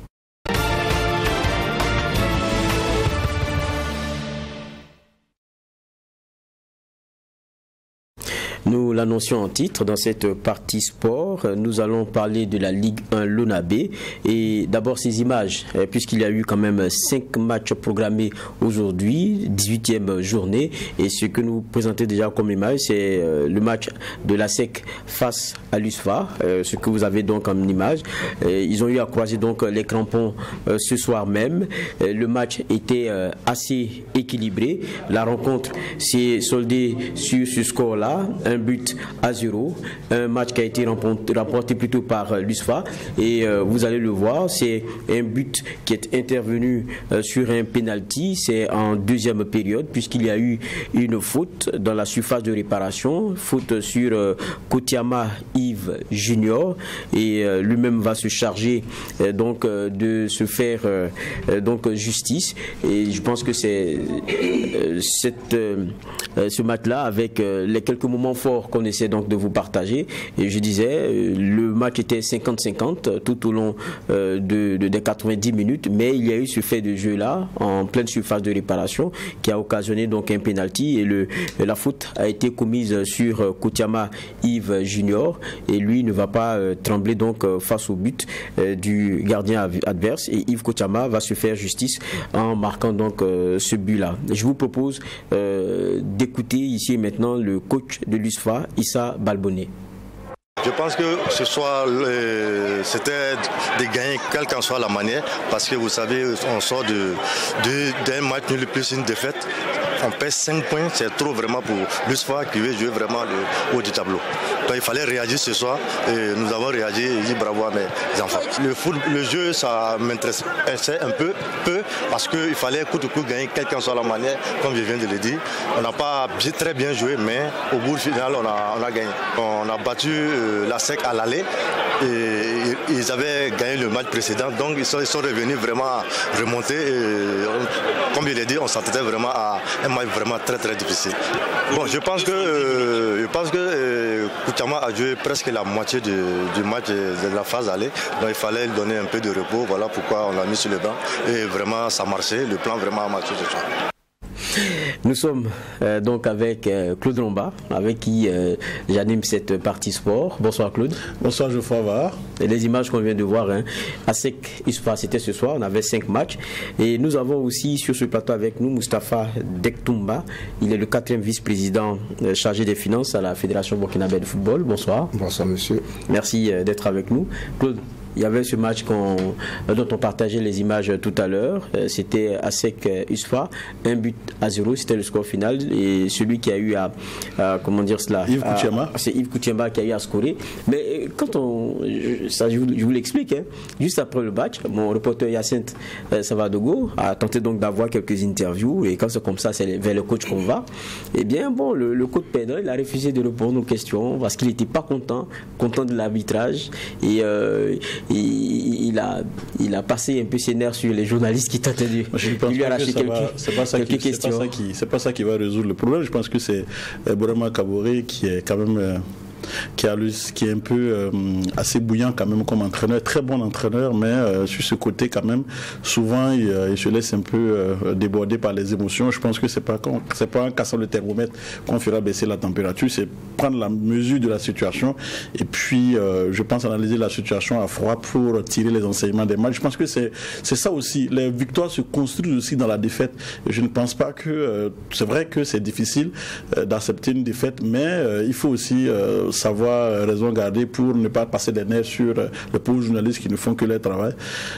Nous l'annoncions en titre dans cette partie sport. Nous allons parler de la Ligue un Lonabé. Et d'abord ces images, puisqu'il y a eu quand même cinq matchs programmés aujourd'hui, dix-huitième journée. Et ce que nous présentons déjà comme image, c'est le match de la S E C face à l'U S F A. Ce que vous avez donc en image. Ils ont eu à croiser donc les crampons ce soir même. Le match était assez équilibré. La rencontre s'est soldée sur ce score-là. Un but à zéro, un match qui a été remporté plutôt par l'U S F A et euh, vous allez le voir, c'est un but qui est intervenu euh, sur un penalty, c'est en deuxième période puisqu'il y a eu une faute dans la surface de réparation, faute sur euh, Kotiama Yves Junior et euh, lui-même va se charger euh, donc euh, de se faire euh, donc justice et je pense que c'est euh, cette euh, ce match-là avec euh, les quelques moments forts qu'on essaie donc de vous partager. Et je disais, le match était cinquante cinquante tout au long euh, de, de, des quatre-vingt-dix minutes, mais il y a eu ce fait de jeu-là en pleine surface de réparation qui a occasionné donc un penalty et le, la faute a été commise sur Kotiama Yves Junior et lui ne va pas euh, trembler donc euh, face au but euh, du gardien adverse et Yves Kotiama va se faire justice en marquant donc euh, ce but-là. Je vous propose euh, d'écouter ici et maintenant le coach de l'U S F A, Issa Balboné. Je pense que ce soir, euh, c'était de gagner quelle qu'en soit la manière, parce que vous savez, on sort de, de, d'un match nul plus une défaite. On perd cinq points, c'est trop vraiment pour l'U S F A qui veut jouer vraiment le haut du tableau. Donc il fallait réagir ce soir et nous avons réagi et dit bravo à mes enfants. Le foot, le jeu, ça m'intéressait un peu, peu parce qu'il fallait coup de coup gagner quelle qu'en soit la manière, comme je viens de le dire. On n'a pas très bien joué, mais au bout du final, on a, on a gagné. On a battu euh, la S E C à l'aller et ils avaient gagné le match précédent, donc ils sont, ils sont revenus vraiment remonter. Et, comme je l'ai dit, on s'attendait vraiment à un match vraiment très très difficile. Bon, je pense que, euh, je pense que euh, Koutiama a joué presque la moitié du, du match de, de la phase aller, donc il fallait lui donner un peu de repos, voilà pourquoi on l'a mis sur le banc et vraiment ça marchait, le plan vraiment a marché ce soir. Nous sommes euh, donc avec euh, Claude Romba, avec qui euh, j'anime cette partie sport. Bonsoir Claude. Bonsoir Geoffroy Var. Et les images qu'on vient de voir, hein, à S E C U S F A, c'était ce soir, on avait cinq matchs. Et nous avons aussi sur ce plateau avec nous Moustapha Dektoumba. Il est le quatrième vice-président euh, chargé des finances à la Fédération burkinabé de football. Bonsoir. Bonsoir monsieur. Merci euh, d'être avec nous. Claude, il y avait ce match qu'on, dont on partageait les images tout à l'heure. C'était à S E C U S F A, un but à zéro, c'était le score final. Et celui qui a eu à, à comment dire cela, Yves Koutiama. C'est Yves Koutiama qui a eu à scorer. Mais quand on, ça je vous, je vous l'explique, hein, juste après le match, mon reporter Yacinthe Savadogo a tenté donc d'avoir quelques interviews. Et quand c'est comme ça, c'est vers le coach qu'on va. Et bien bon, le, le coach perdant, il a refusé de répondre aux questions parce qu'il n'était pas content, content de l'arbitrage. Et euh, Il, il, a, il a passé un peu ses nerfs sur les journalistes qui tentaient de lui arracher quelques, c'est pas ça quelques qui, questions. C'est pas, ça qui, c'est pas ça qui va résoudre le problème. Je pense que c'est euh, Bourama Kaboré qui est quand même... Euh, Qui, a le, qui est un peu euh, assez bouillant quand même comme entraîneur, très bon entraîneur, mais euh, sur ce côté quand même, souvent il, euh, il se laisse un peu euh, déborder par les émotions. Je pense que c'est pas c'est pas en cassant le thermomètre qu'on fera baisser la température, c'est prendre la mesure de la situation et puis euh, je pense analyser la situation à froid pour tirer les enseignements des matchs. Je pense que c'est c'est ça aussi. Les victoires se construisent aussi dans la défaite. Je ne pense pas que euh, c'est vrai que c'est difficile euh, d'accepter une défaite, mais euh, il faut aussi euh, euh, savoir raison garder pour ne pas passer des nerfs sur euh, les pauvres journalistes qui ne font que leur travail.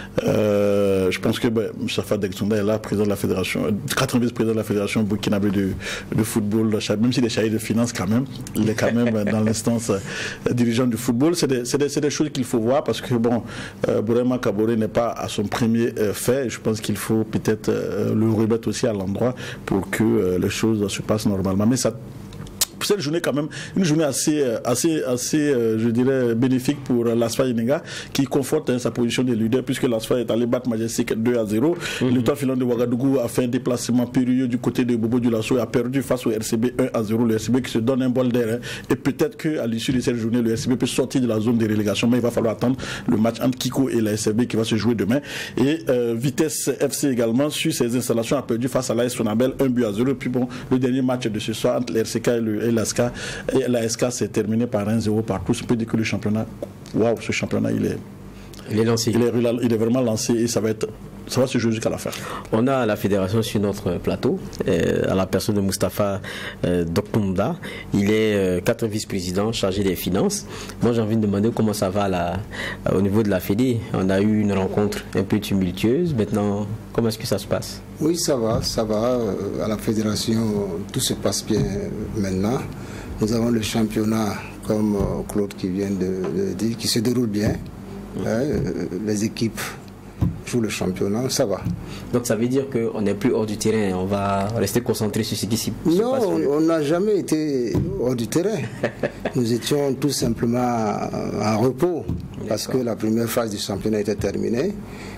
Euh, je pense que ben, Moustapha Dexonda est là, président de la fédération, quatre-vingts vice-président de la fédération burkinabé de, de football, même s'il est chargé de finances quand même, il est quand même dans l'instance euh, dirigeante du football. C'est des, des, des choses qu'il faut voir parce que bon, euh, Bourema Kaboré n'est pas à son premier euh, fait. Je pense qu'il faut peut-être euh, le remettre aussi à l'endroit pour que euh, les choses se passent normalement. Mais ça, cette journée quand même, une journée assez, assez, assez, euh, je dirais, bénéfique pour l'Asfa Yenenga qui conforte hein, sa position de leader puisque l'Asfa est allé battre Majestic deux à zéro. Mm-hmm. L'étoile filante de Ouagadougou a fait un déplacement périlleux du côté de Bobo Dioulasso et a perdu face au R C B un à zéro. Le R C B qui se donne un bol d'air. Hein. Et peut-être qu'à l'issue de cette journée, le R C B peut sortir de la zone de relégation, mais il va falloir attendre le match entre Kiko et la R C B qui va se jouer demain. Et euh, Vitesse F C également, sur ses installations, a perdu face à l'A S Sonabel un but à zéro. Et puis bon, le dernier match de ce soir entre le R C K et le et l'A S K, et la S K s'est terminée par un zéro partout. On peut dire que le championnat, waouh, ce championnat, il est, il est lancé. Il est, il est vraiment lancé et ça va être, ça va se jouer jusqu'à la fin. On a la fédération sur notre plateau, euh, à la personne de Moustapha euh, Doktoumda. Il est euh, quatre vice-présidents chargé des finances. Moi, j'ai envie de demander comment ça va là, euh, au niveau de la Fédé. On a eu une rencontre un peu tumultueuse. Maintenant, comment est-ce que ça se passe? Oui, ça va, ça va. À la fédération, tout se passe bien maintenant. Nous avons le championnat, comme Claude qui vient de, de dire, qui se déroule bien. Mmh. Hein, les équipes jouent le championnat, ça va. Donc ça veut dire qu'on n'est plus hors du terrain, on va rester concentré sur ce qui s'y passe. Non, on n'a jamais été hors du terrain. Nous étions tout simplement en repos parce que la première phase du championnat était terminée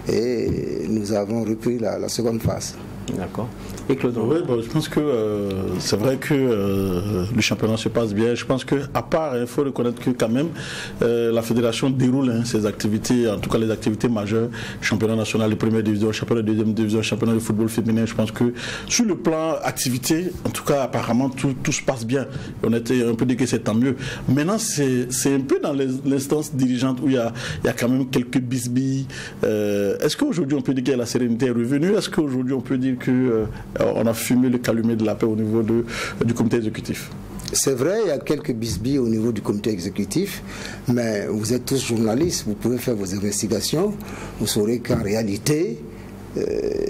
et nous avons repris la, la seconde phase. D'accord. Et Claude? Oui, bon, je pense que euh, c'est vrai que euh, le championnat se passe bien. Je pense qu'à part, il hein, faut reconnaître que quand même euh, la fédération déroule hein, ses activités, en tout cas les activités majeures, championnat national de première division, championnat de deuxième division, championnat de football féminin. Je pense que sur le plan activité, en tout cas apparemment tout, tout se passe bien. On était un peu dit que c'est tant mieux. Maintenant, c'est un peu dans l'instance dirigeante où il y a, il y a quand même quelques bisbilles. Euh, Est-ce qu'aujourd'hui on peut dire que la sérénité est revenue? Est-ce qu'aujourd'hui on peut dire qu'on euh, a fumé le calumet de la paix au niveau de, du comité exécutif? C'est vrai, il y a quelques bisbilles au niveau du comité exécutif, mais vous êtes tous journalistes, vous pouvez faire vos investigations, vous saurez qu'en réalité, euh,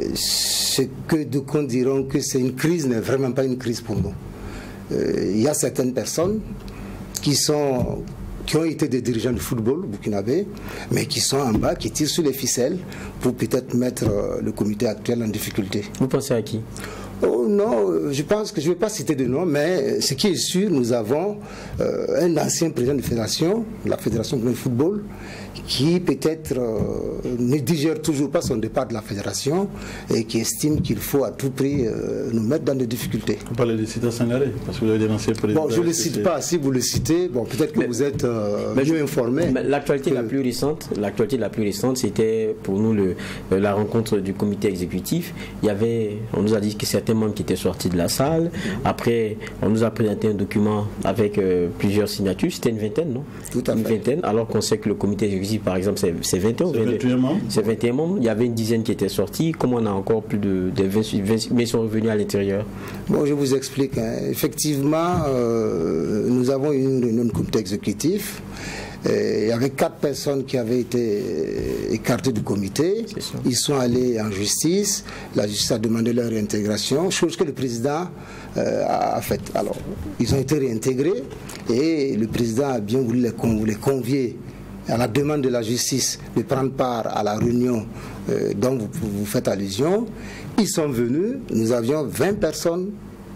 ce que d'aucuns diront que c'est une crise n'est vraiment pas une crise pour nous. Euh, il y a certaines personnes qui sont... qui ont été des dirigeants de football burkinabé, mais qui sont en bas, qui tirent sur les ficelles pour peut-être mettre euh, le comité actuel en difficulté. Vous pensez à qui? Oh non, je pense que je ne vais pas citer de nom, mais ce qui est sûr, nous avons euh, un ancien président de fédération, la fédération de football, qui peut-être euh, ne digère toujours pas son départ de la fédération et qui estime qu'il faut à tout prix euh, nous mettre dans des difficultés. Vous parlez de Sita Sangaré, parce que vous avez dénoncé pour les... Bon, je ne le cite pas, si vous le citez, bon, peut-être que mais, vous êtes euh, mieux informé. L'actualité que... la plus récente, l'actualité la plus récente, c'était pour nous le, la rencontre du comité exécutif. Il y avait, on nous a dit que certains membres qui étaient sortis de la salle. Après, on nous a présenté un document avec euh, plusieurs signatures. C'était une vingtaine, non? Tout à fait. Une vingtaine, alors qu'on sait que le comité exécutif, par exemple, c'est vingt et un. C'est vingt et un membres. C'est vingt et un membres. Il y avait une dizaine qui étaient sortis. Comment on a encore plus de, de vingt, vingt, mais ils sont revenus à l'intérieur? Bon, je vous explique. Hein. Effectivement, euh, nous avons eu une réunion de comité exécutif. Et il y avait quatre personnes qui avaient été écartées du comité. Ils sont allés en justice. La justice a demandé leur réintégration, chose que le président euh, a faite. Alors, ils ont été réintégrés et le président a bien voulu les, les convier à la demande de la justice de prendre part à la réunion euh, dont vous, vous faites allusion. Ils sont venus. Nous avions vingt personnes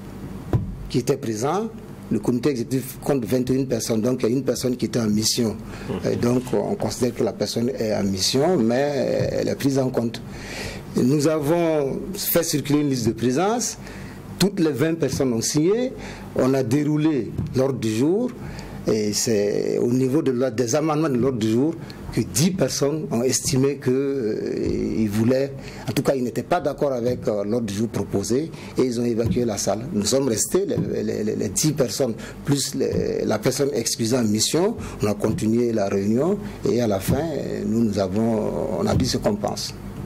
qui étaient présentes. Le comité exécutif compte vingt et une personnes, donc il y a une personne qui était en mission. Et donc on considère que la personne est en mission, mais elle est prise en compte. Nous avons fait circuler une liste de présence, toutes les vingt personnes ont signé, on a déroulé l'ordre du jour, et c'est au niveau de des amendements de l'ordre du jour que dix personnes ont estimé qu'ils euh, voulaient, en tout cas ils n'étaient pas d'accord avec euh, l'ordre du jour proposé et ils ont évacué la salle. Nous sommes restés, les, les, les, les dix personnes plus les, la personne excusée en mission, on a continué la réunion et à la fin nous, nous avons, on a dit ce qu'on pense.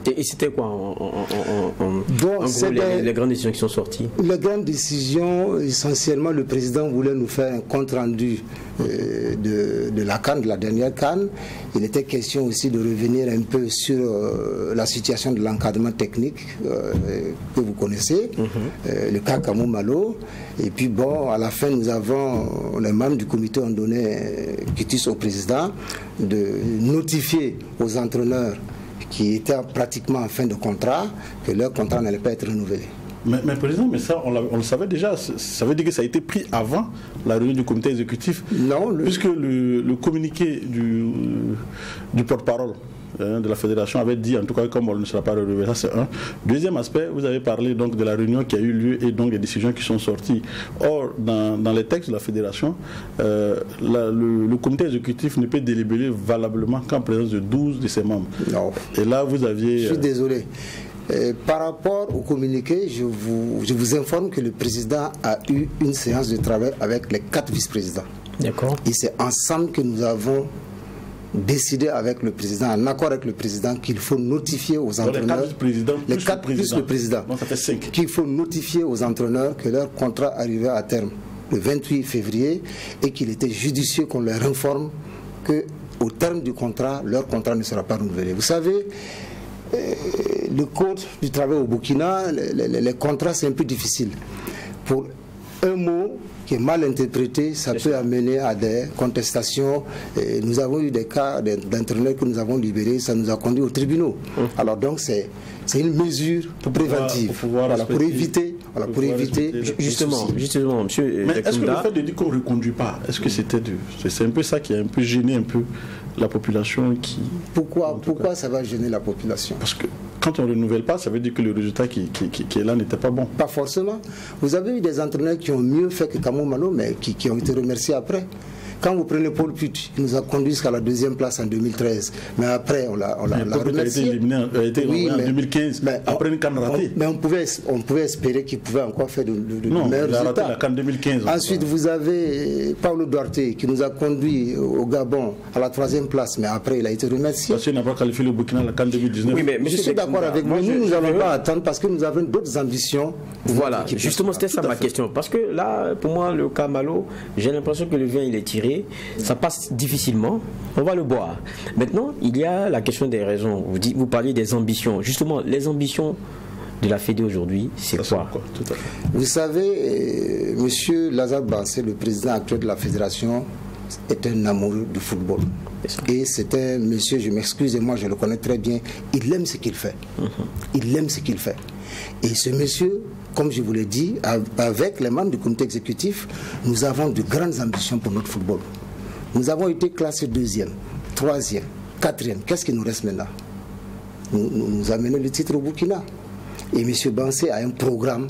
Et, et c'était quoi en, en, en, en, bon, en gros, les, les grandes décisions qui sont sorties? Les grandes décisions, essentiellement, le président voulait nous faire un compte rendu euh, de, de la CAN, de la dernière CAN. Il était question aussi de revenir un peu sur euh, la situation de l'encadrement technique euh, que vous connaissez, mm-hmm. euh, le cas Kamou Malo. Et puis bon, à la fin, nous avons, les membres du comité ont donné quitus au président de notifier aux entraîneurs qui étaient pratiquement en fin de contrat que leur contrat n'allait pas être renouvelé. Mais, mais président, mais ça, on, on le savait déjà. Ça veut dire que ça a été pris avant la réunion du comité exécutif. Non. Le... Puisque le, le communiqué du, du porte-parole hein, de la fédération avait dit, en tout cas, comme on ne sera pas renouvelé, ça c'est un. Deuxième aspect, vous avez parlé donc de la réunion qui a eu lieu et donc des décisions qui sont sorties. Or, dans, dans les textes de la fédération, euh, la, le, le comité exécutif ne peut délibérer valablement qu'en présence de douze de ses membres. Non. Et là, vous aviez... Je suis désolé. Euh, par rapport au communiqué, je vous, je vous informe que le président a eu une séance de travail avec les quatre vice-présidents. D'accord. Et c'est ensemble que nous avons décidé avec le président, en accord avec le président, qu'il faut notifier aux entraîneurs... Les quatre vice-présidents les quatre plus le président. Donc ça fait cinq. Qu'il faut notifier aux entraîneurs que leur contrat arrivait à terme le vingt-huit février et qu'il était judicieux qu'on leur informe qu'au terme du contrat, leur contrat ne sera pas renouvelé. Vous savez... le code du travail au Burkina, les, les, les contrats, c'est un peu difficile. Pour un mot qui est mal interprété, ça peut amener à des contestations. Et nous avons eu des cas d'entraîneurs que nous avons libérés, ça nous a conduit aux tribunaux. Hum. Alors donc c'est une mesure préventive pour, pouvoir, pour, pouvoir voilà, pour éviter, voilà, pour, pour éviter justement, justement, monsieur. Mais est-ce que le fait de dire qu'on ne reconduit pas, est-ce que c'était du, c'est un peu ça qui a un peu gêné un peu la population qui... Pourquoi, pourquoi ça va gêner la population? Parce que quand on ne renouvelle pas, ça veut dire que le résultat qui, qui, qui, qui est là n'était pas bon. Pas forcément. Vous avez eu des entraîneurs qui ont mieux fait que Kamou Malo, mais qui, qui ont été remerciés après. Quand vous prenez Paul Putt, il nous a conduit jusqu'à la deuxième place en deux mille treize. Mais après, on l'a remercié. A été éliminé a été oui, mais, en deux mille quinze, mais après une canne ratée. Mais on pouvait, on pouvait espérer qu'il pouvait encore faire de, de, de non, meilleurs il a résultats. Raté la canne deux mille quinze. Ensuite, vous avez Paulo Duarte qui nous a conduit au Gabon à la troisième place, mais après, il a été remercié. Parce qu'il n'a pas qualifié le Burkina à la canne deux mille dix-neuf. Oui, mais, mais je suis d'accord avec vous. Nous, nous n'allons pas attendre parce que nous avons d'autres ambitions. Voilà, justement, c'était ça ma question. Parce que là, pour moi, le cas Malo, j'ai l'impression que le vin, il est tiré. Ça passe difficilement, on va le boire. Maintenant, il y a la question des raisons. Vous, dites, vous parliez des ambitions. Justement, les ambitions de la Fédé aujourd'hui, c'est quoi, quoi Tout à fait. Vous savez, euh, monsieur Lazare Bansé, le président actuel de la Fédération, est un amoureux du football. Et c'est un monsieur, je m'excuse, et moi je le connais très bien, il aime ce qu'il fait. Mm-hmm. Il aime ce qu'il fait. Et ce monsieur, comme je vous l'ai dit, avec les membres du comité exécutif, nous avons de grandes ambitions pour notre football. Nous avons été classés deuxième, troisième, quatrième. Qu'est-ce qui nous reste maintenant? Nous, nous, nous amenons le titre au Burkina. Et M. Bansé a un programme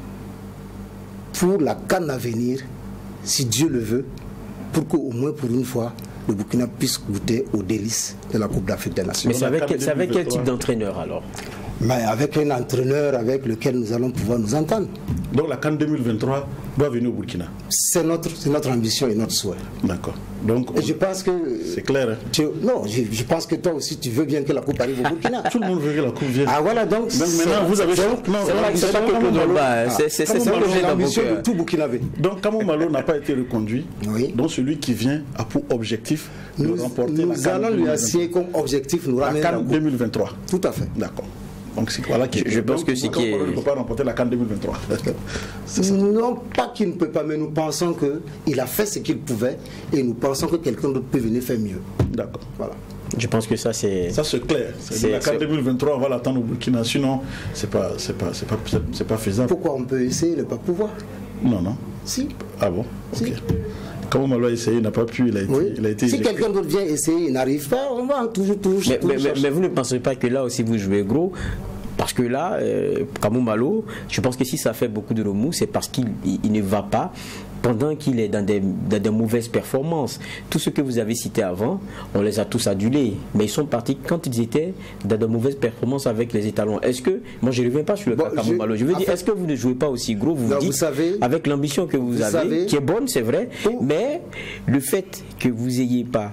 pour la CAN à venir, si Dieu le veut, pour qu'au moins pour une fois, le Burkina puisse goûter aux délices de la Coupe d'Afrique des Nations. Mais c'est avec, quel, avec quel type d'entraîneur alors? Mais avec un entraîneur avec lequel nous allons pouvoir nous entendre. Donc la CAN deux mille vingt-trois doit venir au Burkina. C'est notre, notre ambition et notre souhait. D'accord. Donc et je pense que c'est clair. Hein? Tu, non, je, je pense que toi aussi tu veux bien que la coupe arrive au Burkina. Tout le monde veut que la coupe vienne. Ah voilà donc. donc maintenant vous avez c'est pas quelque chose. C'est l'ambition de tout Burkinabé. Donc Kamou Malo n'a pas été reconduit. Oui. Donc celui qui vient a pour objectif de nous, remporter nous la CAN. Nous allons lui assigner comme objectif nous ramener la CAN deux mille vingt-trois. Tout à fait. D'accord. Donc voilà qui je, je pense que c'est qui est... ne peut pas remporter la CAN deux mille vingt-trois. Non, pas qu'il ne peut pas, mais nous pensons qu'il a fait ce qu'il pouvait et nous pensons que quelqu'un d'autre peut venir faire mieux. D'accord. Voilà. Je pense que ça c'est... Ça c'est clair. La CAN deux mille vingt-trois, on va l'attendre au Burkina. Sinon, c'est pas, c'est pas, c'est pas, c'est pas faisable. Pourquoi on peut essayer et ne pas pouvoir? Non, non. Si. Ah bon? Si. Okay. Comme Malo a essayé, il n'a pas pu, il a été, oui. il a été si quelqu'un d'autre vient essayer, il n'arrive pas, on va toujours, toujours, mais, toujours mais, mais, mais vous ne pensez pas que là aussi vous jouez gros? Parce que là, euh, Kamou Malo, je pense que si ça fait beaucoup de remous, c'est parce qu'il il, il ne va pas pendant qu'il est dans des, dans des mauvaises performances. Tout ce que vous avez cité avant, on les a tous adulés. Mais ils sont partis quand ils étaient dans de mauvaises performances avec les étalons. Est-ce que, moi je ne reviens pas sur le bon, cas Kamou Malo, je veux dire, est-ce que vous ne jouez pas aussi gros? Vous, non, vous dites, vous savez, avec l'ambition que vous, vous avez, savez, qui est bonne, c'est vrai, oh. mais le fait que vous n'ayez pas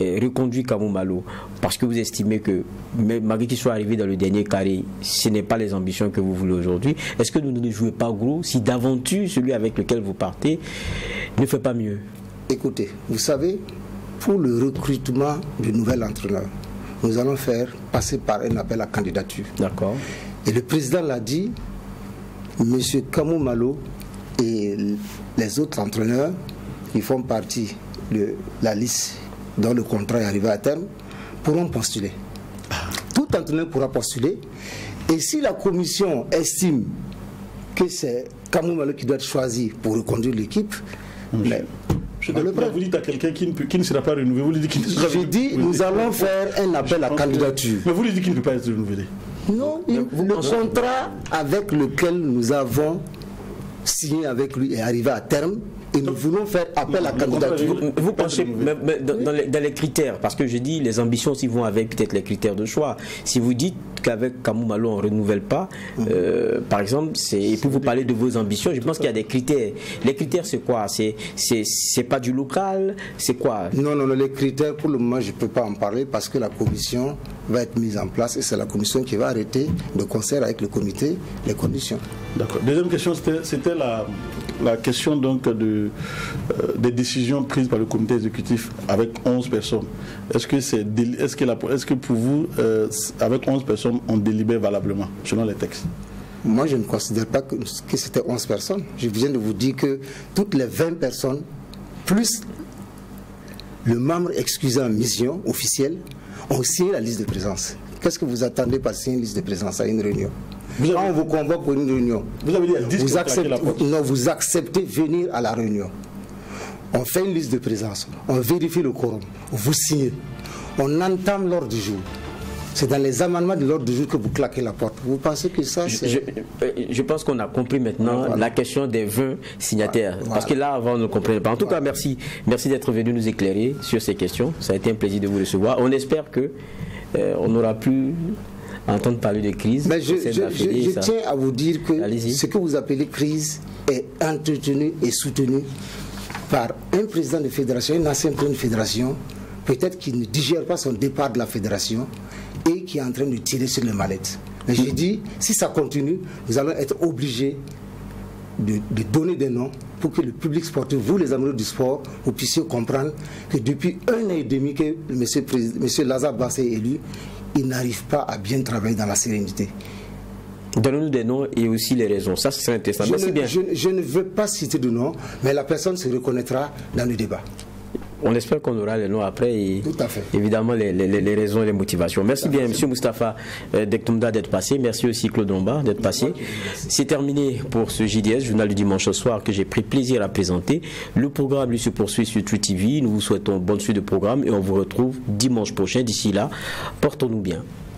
eh, reconduit Kamou Malo parce que vous estimez que, malgré qu'il soit arrivé dans le dernier carré, ce n'est pas les ambitions que vous voulez aujourd'hui. Est-ce que vous ne jouez pas gros si d'aventure celui avec lequel vous partez ne fait pas mieux? Écoutez, vous savez, pour le recrutement du nouvel entraîneur, nous allons faire passer par un appel à candidature. D'accord. Et le président l'a dit, M. Kamou Malo et les autres entraîneurs qui font partie de la liste dont le contrat est arrivé à terme pourront postuler. Tout entraîneur pourra postuler. Et si la commission estime que c'est Kamou Malo qui doit être choisi pour reconduire l'équipe, mais Je le vous dites à quelqu'un qui, qui ne sera pas renouvelé, vous lui dites qu'il ne sera Je dis, nous allons faire un appel à candidature. Que, mais vous lui dites qu'il ne peut pas être renouvelé. Non, il, le contrat avec lequel nous avons signé avec lui est arrivé à terme. Et nous voulons faire appel à candidature. Vous, vous pensez mais, mais dans, dans, les, dans les critères, parce que je dis les ambitions s'y vont avec peut-être les critères de choix. Si vous dites qu'avec Kamou Malo on ne renouvelle pas, euh, par exemple, et puis vous parlez de vos ambitions, je pense qu'il y a des critères. Les critères c'est quoi? C'est pas du local? C'est quoi? Non, non, non, les critères pour le moment je ne peux pas en parler parce que la commission va être mise en place et c'est la commission qui va arrêter de concert avec le comité les conditions. D'accord. Deuxième question, c'était la, la question donc de, euh, des décisions prises par le comité exécutif avec onze personnes. Est-ce que, c'est, est-ce que, la, est-ce que pour vous, euh, avec onze personnes, on délibère valablement, selon les textes? Moi, je ne considère pas que, que c'était onze personnes. Je viens de vous dire que toutes les vingt personnes, plus le membre excusé en mission officielle, ont signé la liste de présence. Qu'est-ce que vous attendez par signer une liste de présence à une réunion? Vous Quand avez... on vous convoque pour une réunion, vous, avez dit à dix vous, acceptez, non, vous acceptez venir à la réunion. On fait une liste de présence, on vérifie le quorum, vous signez, on entame l'ordre du jour. C'est dans les amendements de l'ordre du jour que vous claquez la porte. Vous pensez que ça, c'est... Je, je, je pense qu'on a compris maintenant voilà. la question des vingt signataires. Voilà. Parce que là, avant, on ne comprenait pas. En tout voilà. cas, merci, merci d'être venu nous éclairer sur ces questions. Ça a été un plaisir de vous recevoir. On espère que euh, on aura pu entendre parler de crise. Mais je, je, je, je tiens à vous dire que ce que vous appelez crise est entretenu et soutenu par un président de fédération, un ancien président de fédération, peut-être qui ne digère pas son départ de la fédération et qui est en train de tirer sur les mallettes. Mais j'ai dit, si ça continue, nous allons être obligés de, de donner des noms pour que le public sportif, vous les amoureux du sport, vous puissiez comprendre que depuis un an et demi que M. Lazare Bassé est élu, il n'arrive pas à bien travailler dans la sérénité. Donnez-nous des noms et aussi les raisons. Ça, c'est intéressant. Je Merci ne, bien. Je, je ne veux pas citer de noms, mais la personne se reconnaîtra dans le débat. On espère qu'on aura les noms après et Tout à fait. évidemment les, les, les raisons et les motivations. Merci bien M. Moustapha euh, Dektoumda d'être passé. Merci aussi Claude Domba d'être passé. C'est terminé pour ce J D S, journal du dimanche au soir que j'ai pris plaisir à présenter. Le programme lui se poursuit sur True T V. Nous vous souhaitons bonne suite de programme et on vous retrouve dimanche prochain. D'ici là, portons-nous bien.